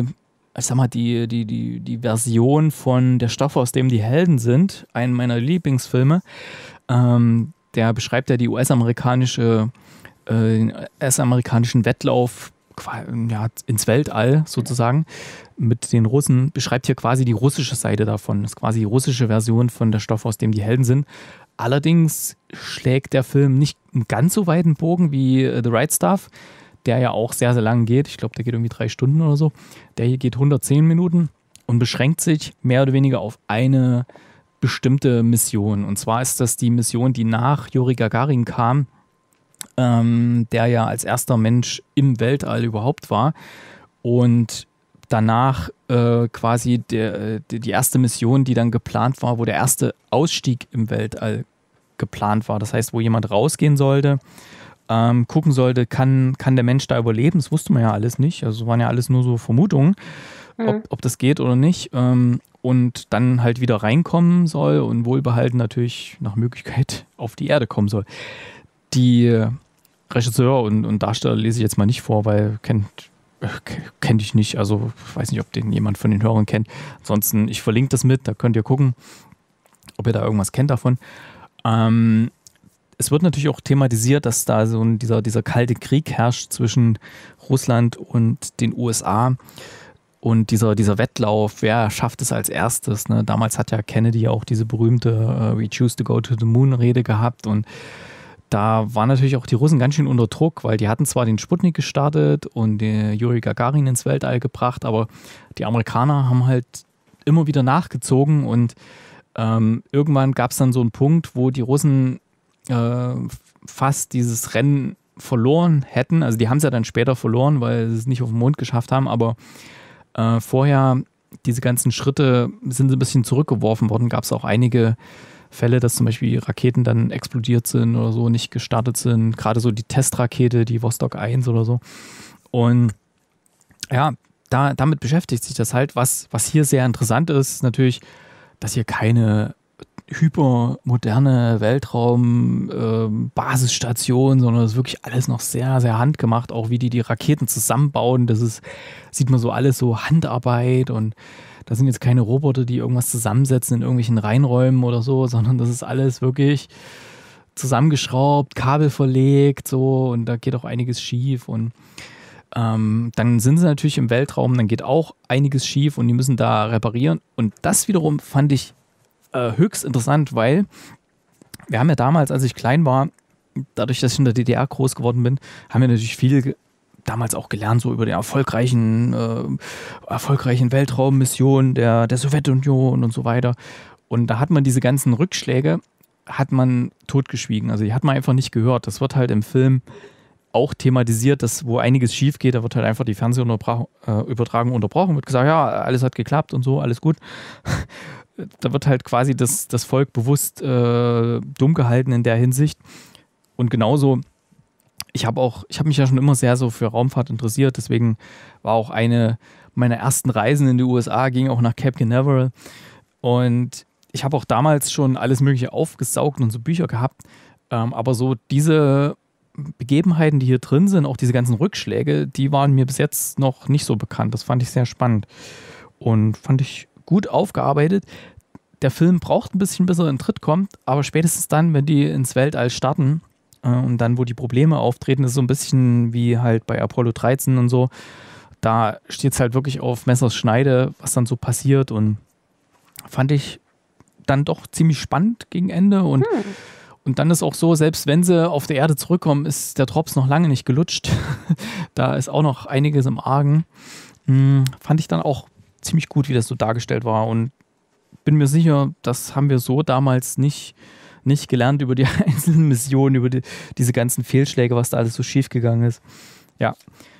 Version von Der Stoff, aus dem die Helden sind, einen meiner Lieblingsfilme. Der beschreibt ja die US-amerikanische US-amerikanischen Wettlauf ins Weltall sozusagen mit den Russen, beschreibt hier quasi die russische Seite davon. Das ist quasi die russische Version von der Stoff, aus dem die Helden sind. Allerdings schlägt der Film nicht einen ganz so weiten Bogen wie The Right Stuff, der ja auch sehr, sehr lang geht. Ich glaube, der geht irgendwie 3 Stunden oder so. Der hier geht 110 Minuten und beschränkt sich mehr oder weniger auf eine bestimmte Mission. Und zwar ist das die Mission, die nach Juri Gagarin kam, der ja als erster Mensch im Weltall überhaupt war. Und danach quasi die erste Mission, die dann geplant war, wo der erste Ausstieg im Weltall geplant war. Das heißt, wo jemand rausgehen sollte, gucken sollte, kann der Mensch da überleben? Das wusste man ja alles nicht. Also waren ja alles nur so Vermutungen, ob das geht oder nicht. Und dann halt wieder reinkommen soll und wohlbehalten natürlich nach Möglichkeit auf die Erde kommen soll. Die Regisseur und Darsteller lese ich jetzt mal nicht vor, weil kennt ich nicht. Also ich weiß nicht, ob den jemand von den Hörern kennt. Ansonsten, ich verlinke das mit, da könnt ihr gucken, ob ihr da irgendwas kennt davon. Es wird natürlich auch thematisiert, dass da so dieser kalte Krieg herrscht zwischen Russland und den USA und dieser Wettlauf, wer schafft es als erstes. Ne? Damals hat ja Kennedy auch diese berühmte We Choose to Go to the Moon Rede gehabt und da waren natürlich auch die Russen ganz schön unter Druck, weil die hatten zwar den Sputnik gestartet und den Juri Gagarin ins Weltall gebracht, aber die Amerikaner haben halt immer wieder nachgezogen und irgendwann gab es dann so einen Punkt, wo die Russen fast dieses Rennen verloren hätten. Also die haben es ja dann später verloren, weil sie es nicht auf den Mond geschafft haben, aber vorher diese ganzen Schritte sind ein bisschen zurückgeworfen worden. Gab es auch einige Fälle, dass zum Beispiel Raketen dann explodiert sind oder so, nicht gestartet sind. Gerade so die Testrakete, die Vostok 1 oder so. Und ja, damit beschäftigt sich das halt. Was hier sehr interessant ist, natürlich, dass hier keine hypermoderne Weltraum-Basisstation, sondern das ist wirklich alles noch sehr, sehr handgemacht. Auch wie die Raketen zusammenbauen, sieht man so alles so Handarbeit und da sind jetzt keine Roboter, die irgendwas zusammensetzen in irgendwelchen Reinräumen oder so, sondern das ist alles wirklich zusammengeschraubt, Kabel verlegt, so und da geht auch einiges schief und dann sind sie natürlich im Weltraum, dann geht auch einiges schief und die müssen da reparieren und das wiederum fand ich höchst interessant, weil wir haben ja damals, als ich klein war, dadurch, dass ich in der DDR groß geworden bin, haben wir natürlich viel damals auch gelernt, so über die erfolgreichen Weltraummissionen der Sowjetunion und so weiter. Und da hat man diese ganzen Rückschläge, hat man totgeschwiegen. Also die hat man einfach nicht gehört. Das wird halt im Film auch thematisiert, dass wo einiges schief geht, da wird halt einfach die Fernsehübertragung unterbrochen, wird gesagt, ja, alles hat geklappt und so, alles gut. Da wird halt quasi das Volk bewusst dumm gehalten in der Hinsicht. Und genauso, ich habe mich ja schon immer sehr so für Raumfahrt interessiert, deswegen war auch eine meiner ersten Reisen in die USA, ging auch nach Cape Canaveral. Und ich habe auch damals schon alles Mögliche aufgesaugt und so Bücher gehabt. Aber so diese Begebenheiten, die hier drin sind, auch diese ganzen Rückschläge, die waren mir bis jetzt noch nicht so bekannt. Das fand ich sehr spannend und fand ich gut aufgearbeitet. Der Film braucht ein bisschen, bis er in Tritt kommt, aber spätestens dann, wenn die ins Weltall starten und dann, wo die Probleme auftreten, ist so ein bisschen wie halt bei Apollo 13 und so, da steht es halt wirklich auf Messers Schneide, was dann so passiert und fand ich dann doch ziemlich spannend gegen Ende und dann ist auch so, selbst wenn sie auf der Erde zurückkommen, ist der Drops noch lange nicht gelutscht. Da ist auch noch einiges im Argen. Fand ich dann auch ziemlich gut, wie das so dargestellt war und bin mir sicher, das haben wir so damals nicht gelernt über die einzelnen Missionen, über diese ganzen Fehlschläge, was da alles so schief gegangen ist. Ja.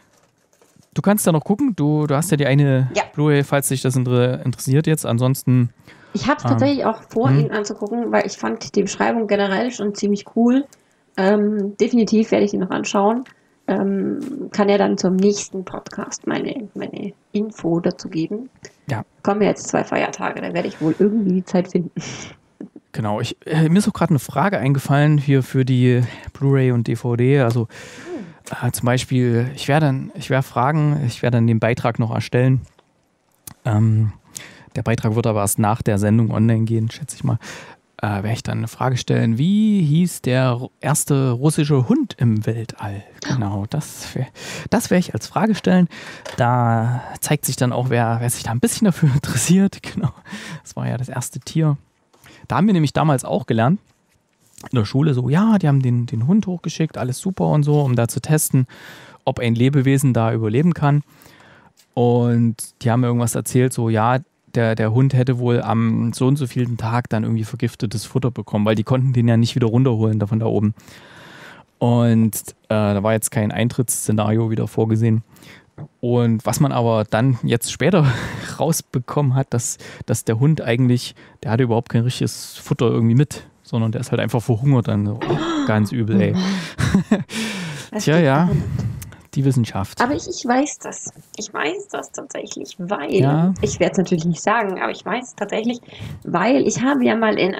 Du kannst da noch gucken, du hast ja die eine Blu-ray, falls dich das interessiert jetzt. Ansonsten. Ich habe es tatsächlich auch vor, ihn anzugucken, weil ich fand die Beschreibung generell schon ziemlich cool. Definitiv werde ich ihn noch anschauen. Kann ja dann zum nächsten Podcast meine Info dazu geben. Ja. Kommen jetzt 2 Feiertage, da werde ich wohl irgendwie die Zeit finden. Genau, mir ist auch gerade eine Frage eingefallen hier für die Blu-ray und DVD. Also zum Beispiel, ich werde dann den Beitrag noch erstellen. Der Beitrag wird aber erst nach der Sendung online gehen, schätze ich mal. werde ich dann eine Frage stellen, wie hieß der erste russische Hund im Weltall? Genau, das werde ich als Frage stellen. Da zeigt sich dann auch, wer sich da ein bisschen dafür interessiert. Genau, das war ja das erste Tier. Da haben wir nämlich damals auch gelernt, in der Schule so, ja, die haben den Hund hochgeschickt, alles super und so, um da zu testen, ob ein Lebewesen da überleben kann. Und die haben irgendwas erzählt, so, ja, der Hund hätte wohl am so und so vielen Tag dann irgendwie vergiftetes Futter bekommen, weil die konnten den ja nicht wieder runterholen von da oben. Und da war jetzt kein Eintrittsszenario wieder vorgesehen. Und was man aber dann jetzt später rausbekommen hat, dass der Hund eigentlich, der hatte überhaupt kein richtiges Futter irgendwie mit, sondern der ist halt einfach verhungert dann. So. Ganz übel, ey. Tja, ja. Die Wissenschaft. Aber ich weiß das. Ich weiß das tatsächlich, weil, ich werde es natürlich nicht sagen, aber ich weiß es tatsächlich, weil ich habe ja mal in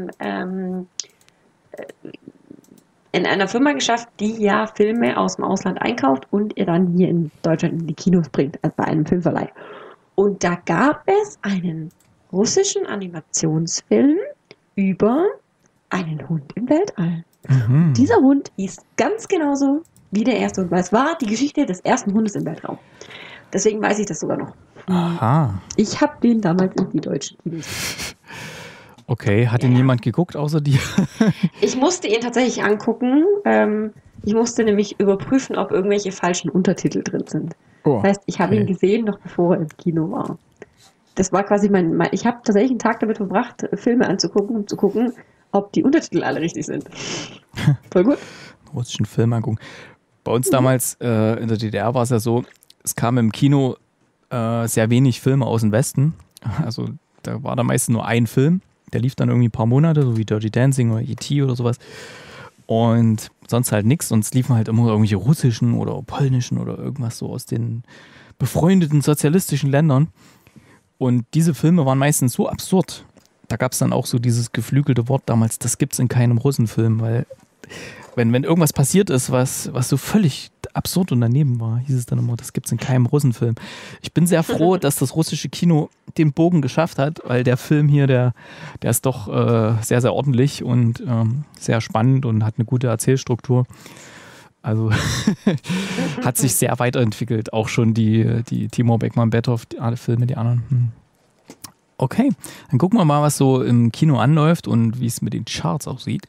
einer Firma geschafft, die ja Filme aus dem Ausland einkauft und ihr dann hier in Deutschland in die Kinos bringt, also bei einem Filmverleih. Und da gab es einen russischen Animationsfilm über einen Hund im Weltall. Mhm. Dieser Hund hieß ganz genauso wie der erste Hund, weil es war die Geschichte des ersten Hundes im Weltraum. Deswegen weiß ich das sogar noch. Aha. Ich habe den damals in die deutschen Kinos. Okay, hat ihn jemand geguckt außer dir? Ich musste ihn tatsächlich angucken. Ich musste nämlich überprüfen, ob irgendwelche falschen Untertitel drin sind. Oh, das heißt, ich habe ihn gesehen, noch bevor er im Kino war. Das war quasi ich habe tatsächlich einen Tag damit verbracht, Filme anzugucken, um zu gucken, ob die Untertitel alle richtig sind. Voll gut. Russischen Film angucken. Bei uns damals in der DDR war es ja so, es kam im Kino sehr wenig Filme aus dem Westen. Also da war da meistens nur ein Film. Der lief dann irgendwie ein paar Monate, so wie Dirty Dancing oder E.T. oder sowas. Und sonst halt nichts. Und es liefen halt immer irgendwelche russischen oder polnischen oder irgendwas so aus den befreundeten sozialistischen Ländern. Und diese Filme waren meistens so absurd. Da gab es dann auch so dieses geflügelte Wort damals, das gibt es in keinem Russenfilm, weil wenn irgendwas passiert ist, was so völlig absurd und daneben war, hieß es dann immer, das gibt es in keinem Russenfilm. Ich bin sehr froh, dass das russische Kino den Bogen geschafft hat, weil der Film hier, der ist doch sehr, sehr ordentlich und sehr spannend und hat eine gute Erzählstruktur. Also hat sich sehr weiterentwickelt, auch schon die Timur Bekmambetov, alle Filme, die anderen. Okay, dann gucken wir mal, was so im Kino anläuft und wie es mit den Charts aussieht.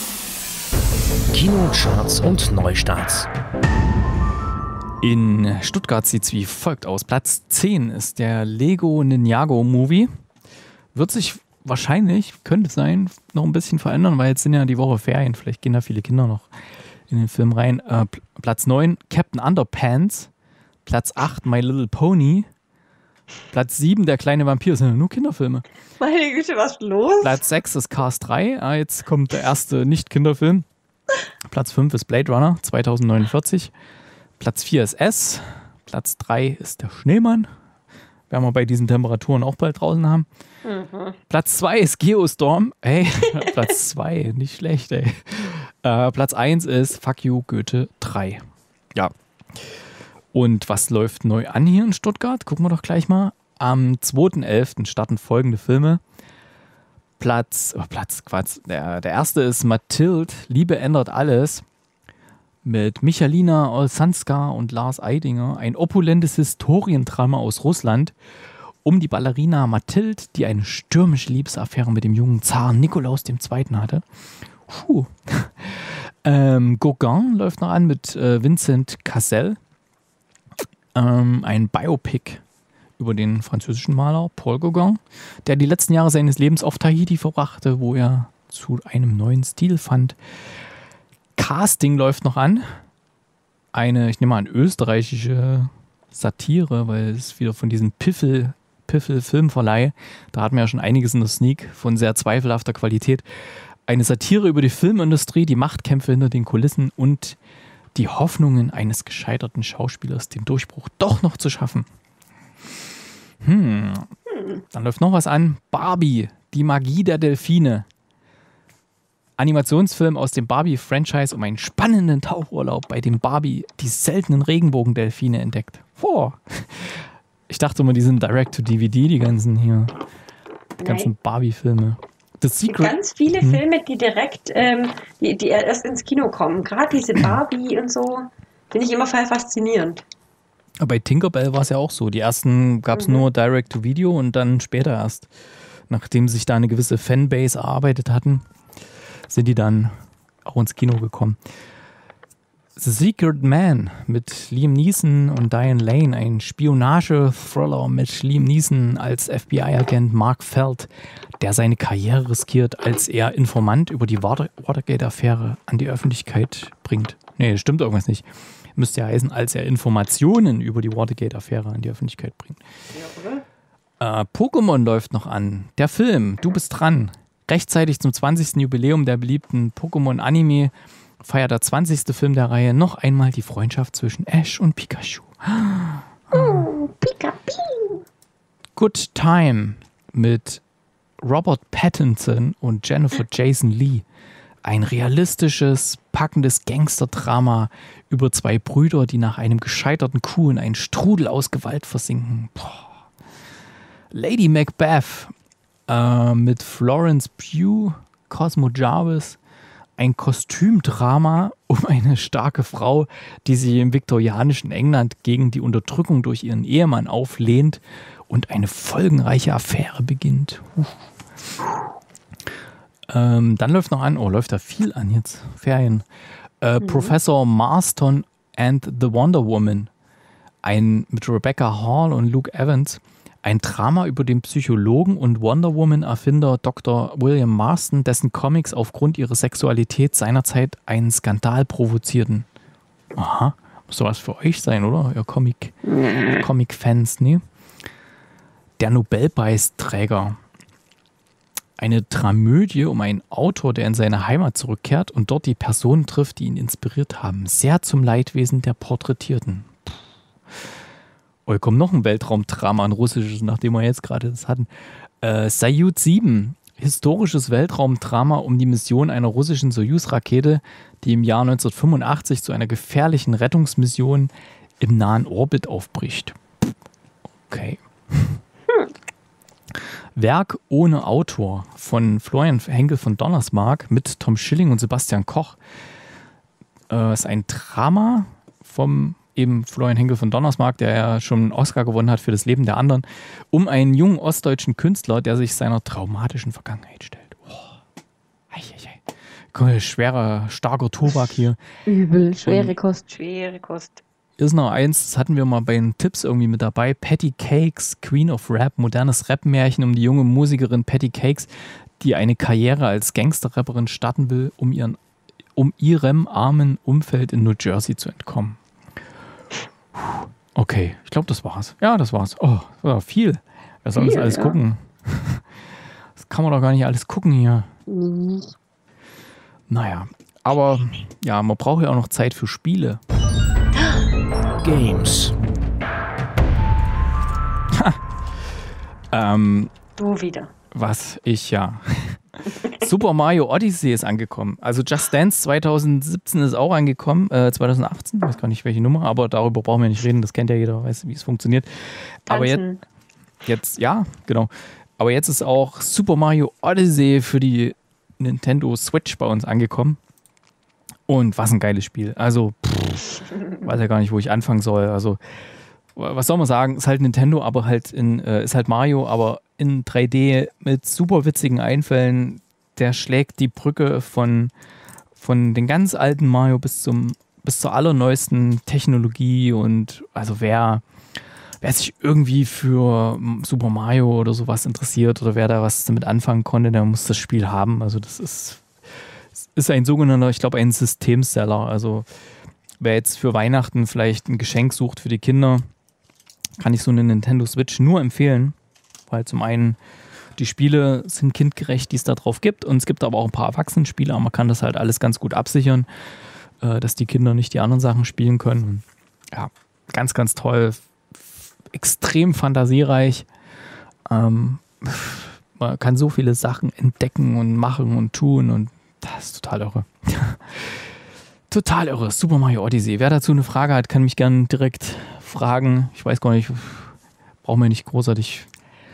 Kinocharts und Neustarts. In Stuttgart sieht es wie folgt aus. Platz 10 ist der Lego Ninjago Movie. Wird sich wahrscheinlich, könnte sein, noch ein bisschen verändern, weil jetzt sind ja die Woche Ferien. Vielleicht gehen da viele Kinder noch in den Film rein. Platz 9, Captain Underpants. Platz 8, My Little Pony. Platz 7, Der kleine Vampir. Das sind ja nur Kinderfilme. Meine Güte, was ist los? Platz 6 ist Cars 3. Jetzt kommt der erste Nicht-Kinderfilm. Platz 5 ist Blade Runner 2049. Platz 4 ist S. Platz 3 ist der Schneemann. Werden wir bei diesen Temperaturen auch bald draußen haben. Mhm. Platz 2 ist Geostorm. Hey, Platz 2, nicht schlecht, ey. Platz 1 ist Fuck You Goethe 3. Ja. Und was läuft neu an hier in Stuttgart? Gucken wir doch gleich mal. Am 2.11. starten folgende Filme. Der erste ist Mathilde, Liebe ändert alles. Mit Michalina Olsanska und Lars Eidinger. Ein opulentes Historiendrama aus Russland um die Ballerina Mathilde, die eine stürmische Liebesaffäre mit dem jungen Zar Nikolaus II. Hatte. Gauguin läuft noch an mit Vincent Cassel. Ein Biopic über den französischen Maler Paul Gauguin, der die letzten Jahre seines Lebens auf Tahiti verbrachte, wo er zu einem neuen Stil fand. Casting läuft noch an. Ich nehme an, österreichische Satire, weil es wieder von diesem Piffel Filmverleih, da hatten wir ja schon einiges in der Sneak von sehr zweifelhafter Qualität. Eine Satire über die Filmindustrie, die Machtkämpfe hinter den Kulissen und die Hoffnungen eines gescheiterten Schauspielers, den Durchbruch doch noch zu schaffen. Dann läuft noch was an. Barbie, die Magie der Delfine. Animationsfilm aus dem Barbie-Franchise um einen spannenden Tauchurlaub, bei dem Barbie die seltenen Regenbogendelfine entdeckt. Ich dachte immer, die sind Direct-to-DVD, die ganzen Barbie-Filme. The Secret. Ganz viele Filme, die direkt, die erst ins Kino kommen. Gerade diese Barbie und so, finde ich immer voll faszinierend. Aber bei Tinkerbell war es ja auch so. Die ersten gab es nur Direct-to-Video und dann später erst, nachdem sich da eine gewisse Fanbase erarbeitet hatten, sind die dann auch ins Kino gekommen. The Secret Man mit Liam Neeson und Diane Lane, ein Spionage-Thriller mit Liam Neeson als FBI-Agent Mark Felt, der seine Karriere riskiert, als er Informant über die Watergate-Affäre an die Öffentlichkeit bringt. Nee, das stimmt irgendwas nicht. Müsste ja heißen, als er Informationen über die Watergate-Affäre an die Öffentlichkeit bringt. Ja, Pokémon läuft noch an. Der Film, du bist dran. Rechtzeitig zum 20. Jubiläum der beliebten Pokémon-Anime feiert der 20. Film der Reihe noch einmal die Freundschaft zwischen Ash und Pikachu. Oh, Pikachu. Good Time mit Robert Pattinson und Jennifer Jason Leigh. Ein realistisches, packendes Gangsterdrama über zwei Brüder, die nach einem gescheiterten Coup in einen Strudel aus Gewalt versinken. Lady Macbeth mit Florence Pugh, Cosmo Jarvis. Ein Kostümdrama um eine starke Frau, die sich im viktorianischen England gegen die Unterdrückung durch ihren Ehemann auflehnt und eine folgenreiche Affäre beginnt. Dann läuft noch an, läuft da viel an jetzt, Ferien. Professor Marston and the Wonder Woman, mit Rebecca Hall und Luke Evans, ein Drama über den Psychologen und Wonder Woman-Erfinder Dr. William Marston, dessen Comics aufgrund ihrer Sexualität seinerzeit einen Skandal provozierten. Aha, muss doch was für euch sein, oder? Ihr Comic-Fans, ne? Der Nobelpreisträger. Eine Dramödie um einen Autor, der in seine Heimat zurückkehrt und dort die Personen trifft, die ihn inspiriert haben. Sehr zum Leidwesen der Porträtierten. Kommt noch ein Weltraumdrama, ein russisches, nachdem wir jetzt gerade das hatten. Soyuz 7, historisches Weltraumdrama um die Mission einer russischen Soyuz-Rakete, die im Jahr 1985 zu einer gefährlichen Rettungsmission im nahen Orbit aufbricht. Okay. Werk ohne Autor von Florian Henkel von Donnersmarck mit Tom Schilling und Sebastian Koch. Ist ein Drama vom eben Florian Henkel von Donnersmarck, der ja schon einen Oscar gewonnen hat für das Leben der anderen, um einen jungen ostdeutschen Künstler, der sich seiner traumatischen Vergangenheit stellt. Schwerer, starker Tobak hier. Übel, schwere Kost. Ist noch eins, das hatten wir mal bei den Tipps irgendwie mit dabei. Patty Cakes, Queen of Rap, modernes Rap-Märchen um die junge Musikerin Patty Cakes, die eine Karriere als Gangster-Rapperin starten will, um ihrem armen Umfeld in New Jersey zu entkommen. Okay, ich glaube, das war's. Ja, das war's. Oh, das war viel. Wer soll das alles gucken? Das kann man doch gar nicht alles gucken hier. Naja, aber ja, man braucht ja auch noch Zeit für Spiele. Games. Du wieder. Was? Ich ja. Super Mario Odyssey ist angekommen. Also Just Dance 2017 ist auch angekommen. 2018, ich weiß gar nicht welche Nummer, aber darüber brauchen wir nicht reden. Das kennt ja jeder, weiß, wie es funktioniert. Aber jetzt, ja, genau. Aber jetzt ist auch Super Mario Odyssey für die Nintendo Switch bei uns angekommen. Und was ein geiles Spiel. Also, weiß ja gar nicht, wo ich anfangen soll. Also, was soll man sagen? Ist halt Nintendo, aber halt ist halt Mario, aber in 3D mit super witzigen Einfällen. Der schlägt die Brücke von den ganz alten Mario bis zur allerneuesten Technologie. Und also wer sich irgendwie für Super Mario oder sowas interessiert oder wer da was damit anfangen konnte, der muss das Spiel haben. Also das ist ein sogenannter, ich glaube, ein Systemseller. Also wer jetzt für Weihnachten vielleicht ein Geschenk sucht für die Kinder, kann ich so eine Nintendo Switch nur empfehlen, weil zum einen die Spiele sind kindgerecht, die es da drauf gibt, und es gibt aber auch ein paar Erwachsenenspiele, aber man kann das halt alles ganz gut absichern, dass die Kinder nicht die anderen Sachen spielen können. Und ja, ganz, ganz toll, extrem fantasiereich. Man kann so viele Sachen entdecken und machen und tun und das ist total irre. Total irre. Super Mario Odyssey. Wer dazu eine Frage hat, kann mich gerne direkt fragen. Ich weiß gar nicht, brauchen wir nicht großartig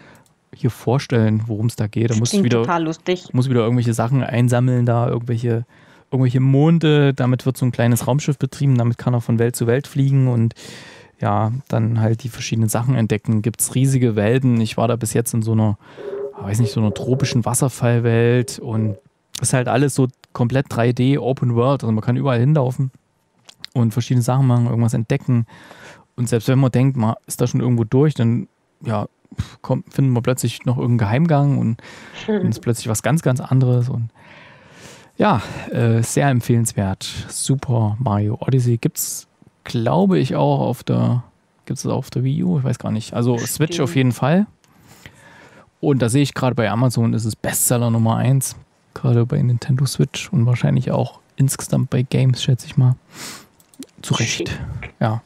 hier vorstellen, worum es da geht. Da muss Klingt wieder total lustig. irgendwelche Sachen einsammeln, da irgendwelche Monde. Damit wird so ein kleines Raumschiff betrieben. Damit kann er von Welt zu Welt fliegen und ja, dann halt die verschiedenen Sachen entdecken. Gibt es riesige Welten. Ich war da bis jetzt in so einer tropischen Wasserfallwelt und das ist halt alles so komplett 3D, Open World. Also man kann überall hinlaufen und verschiedene Sachen machen, irgendwas entdecken. Und selbst wenn man denkt, man ist da schon irgendwo durch, dann ja, findet man plötzlich noch irgendeinen Geheimgang und dann ist plötzlich was ganz, ganz anderes. Und ja, sehr empfehlenswert. Super Mario Odyssey gibt es, glaube ich, auch auf der Wii U? Ich weiß gar nicht. Also Switch auf jeden Fall. Und da sehe ich gerade bei Amazon ist es Bestseller Nummer 1. Gerade bei Nintendo Switch und wahrscheinlich auch insgesamt bei Games, schätze ich mal. Zu Recht. Ja.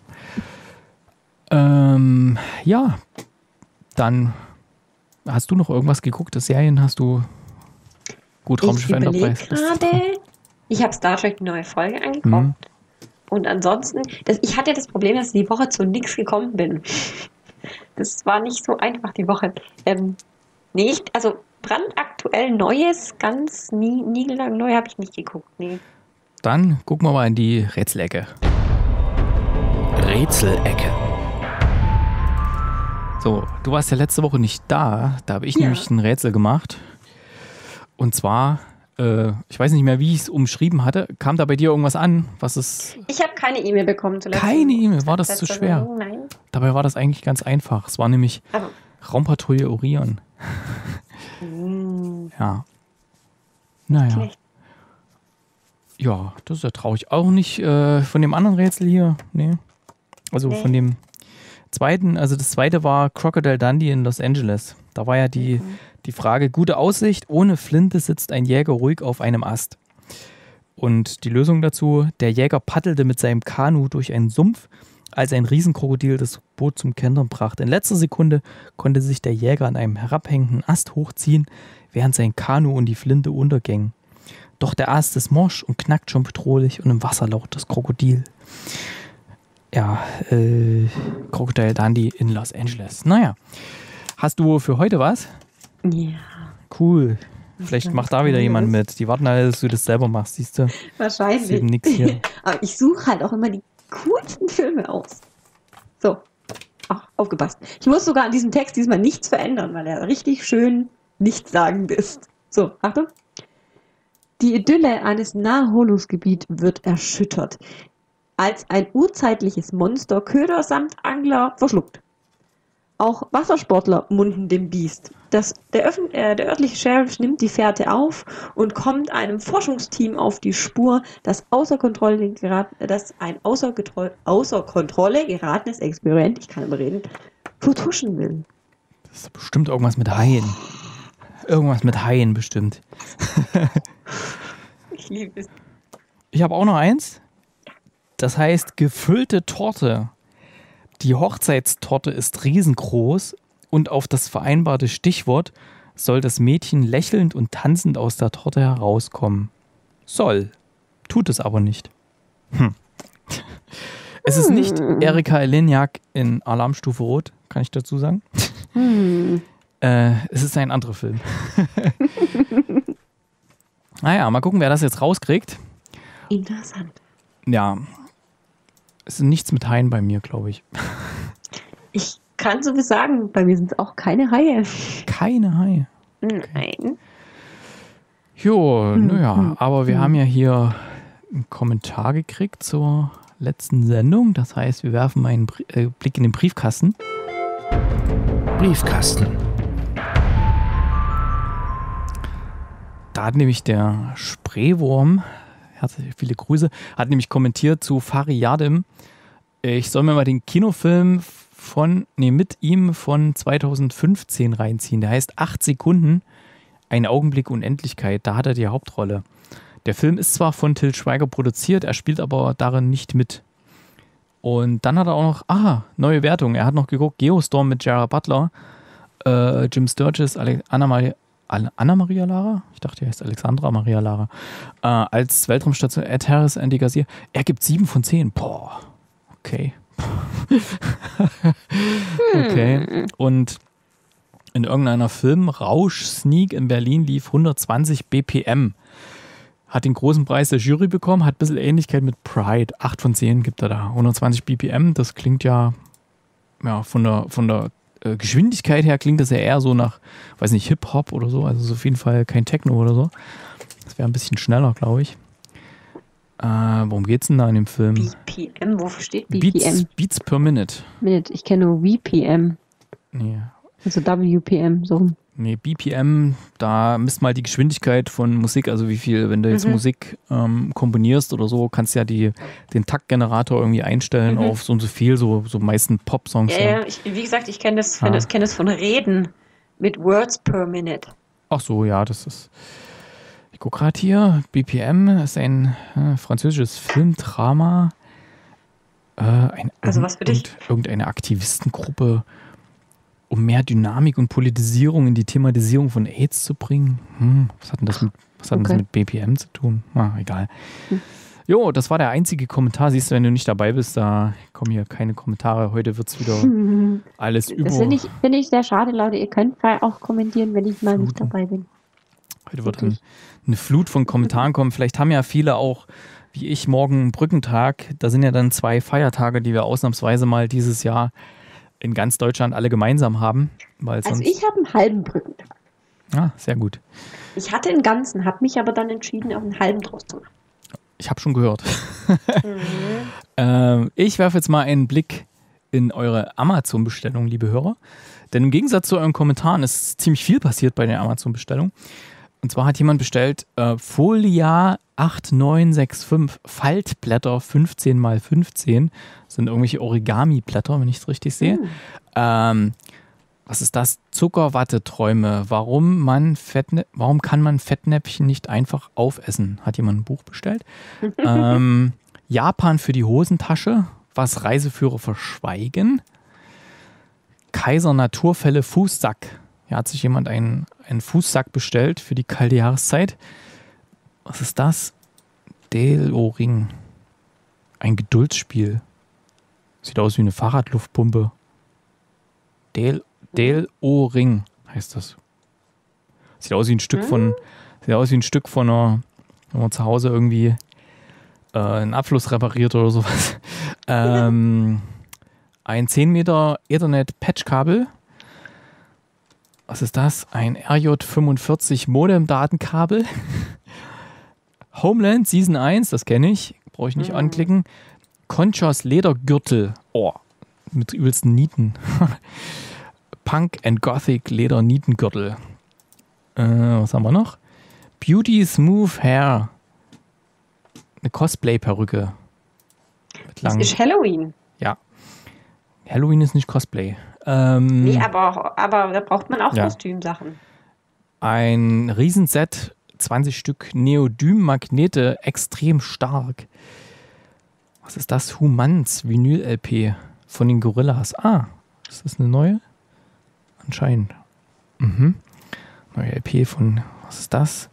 Ja. Dann hast du noch irgendwas geguckt? Serien hast du gut Raumschiff Enterprise? Ich habe Star Trek die neue Folge angeguckt. Und ansonsten, ich hatte das Problem, dass ich die Woche zu nichts gekommen bin. Das war nicht so einfach, die Woche. Also brandaktuell Neues, ganz niegelnagelneu neu habe ich nicht geguckt. Nee. Dann gucken wir mal in die Rätselecke. Rätselecke. So, du warst ja letzte Woche nicht da. Da habe ich nämlich ein Rätsel gemacht. Und zwar, ich weiß nicht mehr, wie ich es umschrieben hatte. Kam da bei dir irgendwas an? Ich habe keine E-Mail bekommen zuletzt. Keine E-Mail? War das zu schwer? Sendung? Nein. Dabei war das eigentlich ganz einfach. Es war nämlich Raumpatrouille Orion. Ja. Naja. Schlecht. Ja, das ist ja traurig. Auch nicht von dem anderen Rätsel hier. Nee. Also von dem zweiten. Also das zweite war Crocodile Dundee in Los Angeles. Da war ja die Frage, gute Aussicht, ohne Flinte sitzt ein Jäger ruhig auf einem Ast. Und die Lösung dazu, der Jäger paddelte mit seinem Kanu durch einen Sumpf, als ein Riesenkrokodil das Boot zum Kentern brachte. In letzter Sekunde konnte sich der Jäger an einem herabhängenden Ast hochziehen, während sein Kanu und die Flinte untergingen. Doch der Ast ist morsch und knackt schon bedrohlich und im Wasser lauert das Krokodil. Ja, Crocodile Dundee in Los Angeles. Naja, hast du für heute was? Ja. Cool. Vielleicht macht da wieder jemand mit. Die warten alle, dass du das selber machst, siehst du? Wahrscheinlich. Ist eben nix hier. Aber ich suche halt auch immer die coolsten Filme aus. So. Ach, aufgepasst. Ich muss sogar an diesem Text diesmal nichts verändern, weil er richtig schön nichtssagend ist. So, Achtung. Die Idylle eines Nahe-Holos-Gebiets wird erschüttert, als ein urzeitliches Monster Köder samt Angler verschluckt. Auch Wassersportler munden dem Biest. Der örtliche Sheriff nimmt die Fährte auf und kommt einem Forschungsteam auf die Spur, das ein außer Kontrolle geratenes Experiment, ich kann immer reden, vertuschen will. Das ist bestimmt irgendwas mit Haien. Irgendwas mit Haien bestimmt. Ich liebe es. Ich habe auch noch eins. Das heißt gefüllte Torte. Die Hochzeitstorte ist riesengroß und auf das vereinbarte Stichwort soll das Mädchen lächelnd und tanzend aus der Torte herauskommen. Soll. Tut es aber nicht. Es ist nicht Erika Eleniak in Alarmstufe Rot, kann ich dazu sagen. Es ist ein anderer Film. Naja, mal gucken, wer das jetzt rauskriegt. Interessant. Ja, es ist nichts mit Haien bei mir, glaube ich. Ich kann so viel sagen, bei mir sind es auch keine Haie. Keine Haie. Nein. Jo, naja, aber wir haben ja hier einen Kommentar gekriegt zur letzten Sendung. Das heißt, wir werfen mal einen Blick in den Briefkasten. Briefkasten. Da hat nämlich der Spreewurm, herzlich viele Grüße, hat nämlich kommentiert zu Fari Yadim. Ich soll mir mal den Kinofilm mit ihm von 2015 reinziehen. Der heißt 8 Sekunden, ein Augenblick Unendlichkeit. Da hat er die Hauptrolle. Der Film ist zwar von Til Schweiger produziert, er spielt aber darin nicht mit. Und dann hat er auch noch, neue Wertung. Er hat noch geguckt, Geostorm mit Gerard Butler, Jim Sturgis, Anna Maria Lara? Ich dachte, er heißt Alexandra Maria Lara. Als Weltraumstation Ed Harris, Andy Garcia. Er gibt 7 von 10. Boah, okay. Okay. Und In irgendeiner Film-Rausch-Sneak in Berlin lief 120 BPM. Hat den großen Preis der Jury bekommen, hat ein bisschen Ähnlichkeit mit Pride. 8 von 10 gibt er da. 120 BPM, das klingt ja von der Geschwindigkeit her klingt das ja eher so nach, weiß nicht, Hip-Hop oder so. Also auf jeden Fall kein Techno oder so. Das wäre ein bisschen schneller, glaube ich. Worum geht's denn da in dem Film? BPM, wofür steht BPM? Beats per Minute. Ich kenne nur VPM. Nee. Also WPM, so. Nee, BPM, da misst mal die Geschwindigkeit von Musik, also wie viel, wenn du jetzt Musik komponierst oder so, kannst du ja den Taktgenerator irgendwie einstellen auf so und so viel, so meisten Pop-Songs. Ja, wie gesagt, ich kenne das von Reden mit Words per Minute. Ach so, ja, das ist... Ich gucke gerade hier, BPM ist ein französisches Filmdrama. Also was für dich? Irgendeine Aktivistengruppe, um mehr Dynamik und Politisierung in die Thematisierung von AIDS zu bringen. Was hat denn das mit BPM zu tun? Egal. Jo, das war der einzige Kommentar. Siehst du, wenn du nicht dabei bist, da kommen hier keine Kommentare. Heute wird es wieder alles über... Das finde ich sehr schade, Leute. Ihr könnt auch kommentieren, wenn ich mal nicht dabei bin. Heute wird eine Flut von Kommentaren kommen. Vielleicht haben ja viele auch, wie ich, morgen Brückentag. Da sind ja dann 2 Feiertage, die wir ausnahmsweise mal dieses Jahr in ganz Deutschland alle gemeinsam haben. Also ich habe einen halben Brückentag. Ah, sehr gut. Ich hatte einen ganzen, habe mich aber dann entschieden, auf einen halben draus zu machen. Ich habe schon gehört. Ich werfe jetzt mal einen Blick in eure Amazon-Bestellung, liebe Hörer. Denn im Gegensatz zu euren Kommentaren ist ziemlich viel passiert bei der Amazon-Bestellung. Und zwar hat jemand bestellt Folia 8965 Faltblätter 15x15. Das sind irgendwelche Origami-Blätter, wenn ich es richtig sehe. Was ist das? Zuckerwatteträume. Warum kann man Fettnäpfchen nicht einfach aufessen? Hat jemand ein Buch bestellt? Japan für die Hosentasche. Was Reiseführer verschweigen. Kaiser Naturfälle Fußsack. Hier hat sich jemand einen Fußsack bestellt für die kalte Jahreszeit. Was ist das? Del-O-Ring. Ein Geduldsspiel. Sieht aus wie eine Fahrradluftpumpe. Del-O-Ring heißt das. Sieht aus wie ein Stück von einer, wenn man zu Hause irgendwie einen Abfluss repariert oder sowas. Ein 10 Meter Ethernet-Patchkabel. Was ist das? Ein RJ45 Modem-Datenkabel. Homeland Season 1, das kenne ich. Brauche ich nicht anklicken. Conchas Ledergürtel. Oh, mit übelsten Nieten. Punk and Gothic Leder Nietengürtel. Was haben wir noch? Beauty Smooth Hair. Eine Cosplay-Perücke. Das ist Halloween. Ja. Halloween ist nicht Cosplay. Nee, aber da braucht man auch Kostümsachen. Ein Riesenset, 20 Stück Neodym-Magnete, extrem stark. Was ist das? Humans Vinyl-LP von den Gorillas. Ist das eine neue? Anscheinend. Neue LP von, was ist das?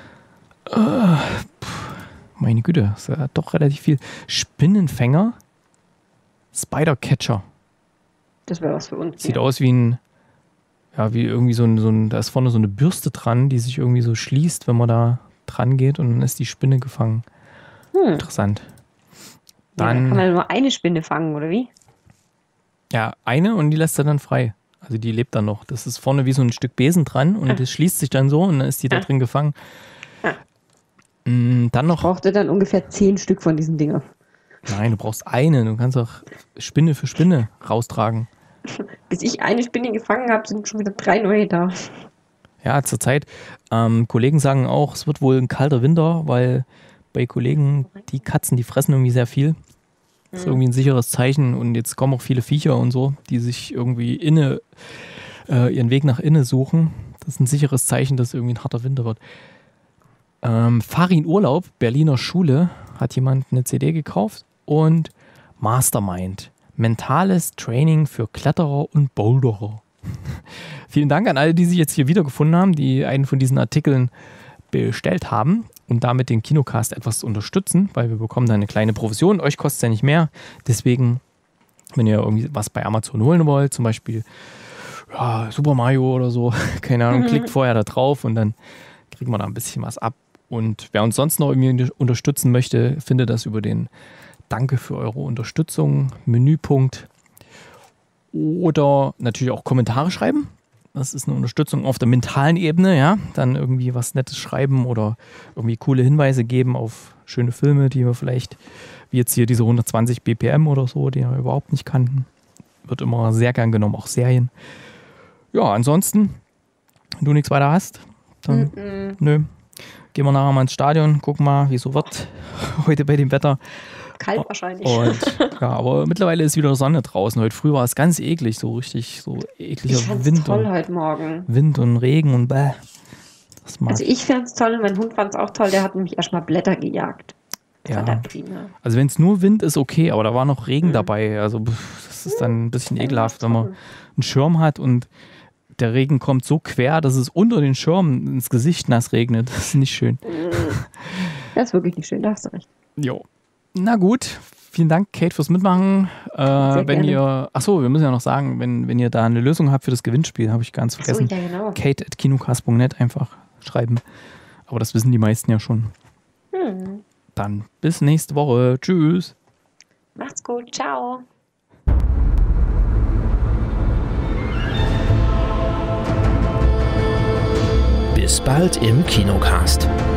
Meine Güte, das ist ja doch relativ viel. Spinnenfänger, Spider-Catcher. Das wäre was für uns. Sieht aus wie wie irgendwie da ist vorne so eine Bürste dran, die sich irgendwie so schließt, wenn man da dran geht und dann ist die Spinne gefangen. Interessant. Dann kann man nur eine Spinne fangen, oder wie? Ja, eine und die lässt er dann frei. Also die lebt dann noch. Das ist vorne wie so ein Stück Besen dran und das schließt sich dann so und dann ist die da drin gefangen. Dann noch. Braucht er dann ungefähr 10 Stück von diesen Dingern? Nein, du brauchst eine. Du kannst auch Spinne für Spinne raustragen. Bis ich eine Spinne gefangen habe, sind schon wieder 3 neue da. Ja, zurzeit. Kollegen sagen auch, es wird wohl ein kalter Winter, weil bei Kollegen, die Katzen, die fressen irgendwie sehr viel. Das ist irgendwie ein sicheres Zeichen. Und jetzt kommen auch viele Viecher und so, die sich irgendwie ihren Weg nach innen suchen. Das ist ein sicheres Zeichen, dass irgendwie ein harter Winter wird. Farin Urlaub, Berliner Schule, hat jemand eine CD gekauft. Und Mastermind, mentales Training für Kletterer und Boulderer. Vielen Dank an alle, die sich jetzt hier wiedergefunden haben, die einen von diesen Artikeln bestellt haben und damit den Kinocast etwas unterstützen, weil wir bekommen da eine kleine Provision. Euch kostet es ja nicht mehr. Deswegen, wenn ihr irgendwie was bei Amazon holen wollt, zum Beispiel ja, Super Mario oder so, keine Ahnung, klickt vorher da drauf und dann kriegen wir da ein bisschen was ab. Und wer uns sonst noch irgendwie unterstützen möchte, findet das über den Danke für eure Unterstützung Menüpunkt oder natürlich auch Kommentare schreiben. Das ist eine Unterstützung auf der mentalen Ebene, ja. Dann irgendwie was Nettes schreiben oder irgendwie coole Hinweise geben auf schöne Filme, die wir vielleicht, wie jetzt hier diese 120 BPM oder so, die wir überhaupt nicht kannten. Wird immer sehr gern genommen, auch Serien. Ja, ansonsten, wenn du nichts weiter hast, dann nö. Gehen wir nachher mal ins Stadion, gucken mal, wie es so wird heute bei dem Wetter. Kalt wahrscheinlich. Und, ja, aber mittlerweile ist wieder Sonne draußen. Heute früh war es ganz eklig, so richtig so ekliger Ich fand's Wind. toll heute Morgen. Wind und Regen und bäh. Das mag Also ich fand's toll und mein Hund fand's auch toll. Der hat nämlich erstmal Blätter gejagt. Das ja. war prima. Also wenn es nur Wind ist, okay, aber da war noch Regen dabei. Also das ist dann ein bisschen ekelhaft, wenn man einen Schirm hat und der Regen kommt so quer, dass es unter den Schirm ins Gesicht nass regnet. Das ist nicht schön. Das ist wirklich nicht schön, da hast du recht. Jo. Na gut, vielen Dank, Kate, fürs Mitmachen. Wenn gerne. ihr, achso, wir müssen ja noch sagen, wenn ihr da eine Lösung habt für das Gewinnspiel, habe ich ganz vergessen. So, ja, genau. Kate@kinocast.net einfach schreiben. Aber das wissen die meisten ja schon. Dann bis nächste Woche. Tschüss. Macht's gut, ciao. Bis bald im Kinocast.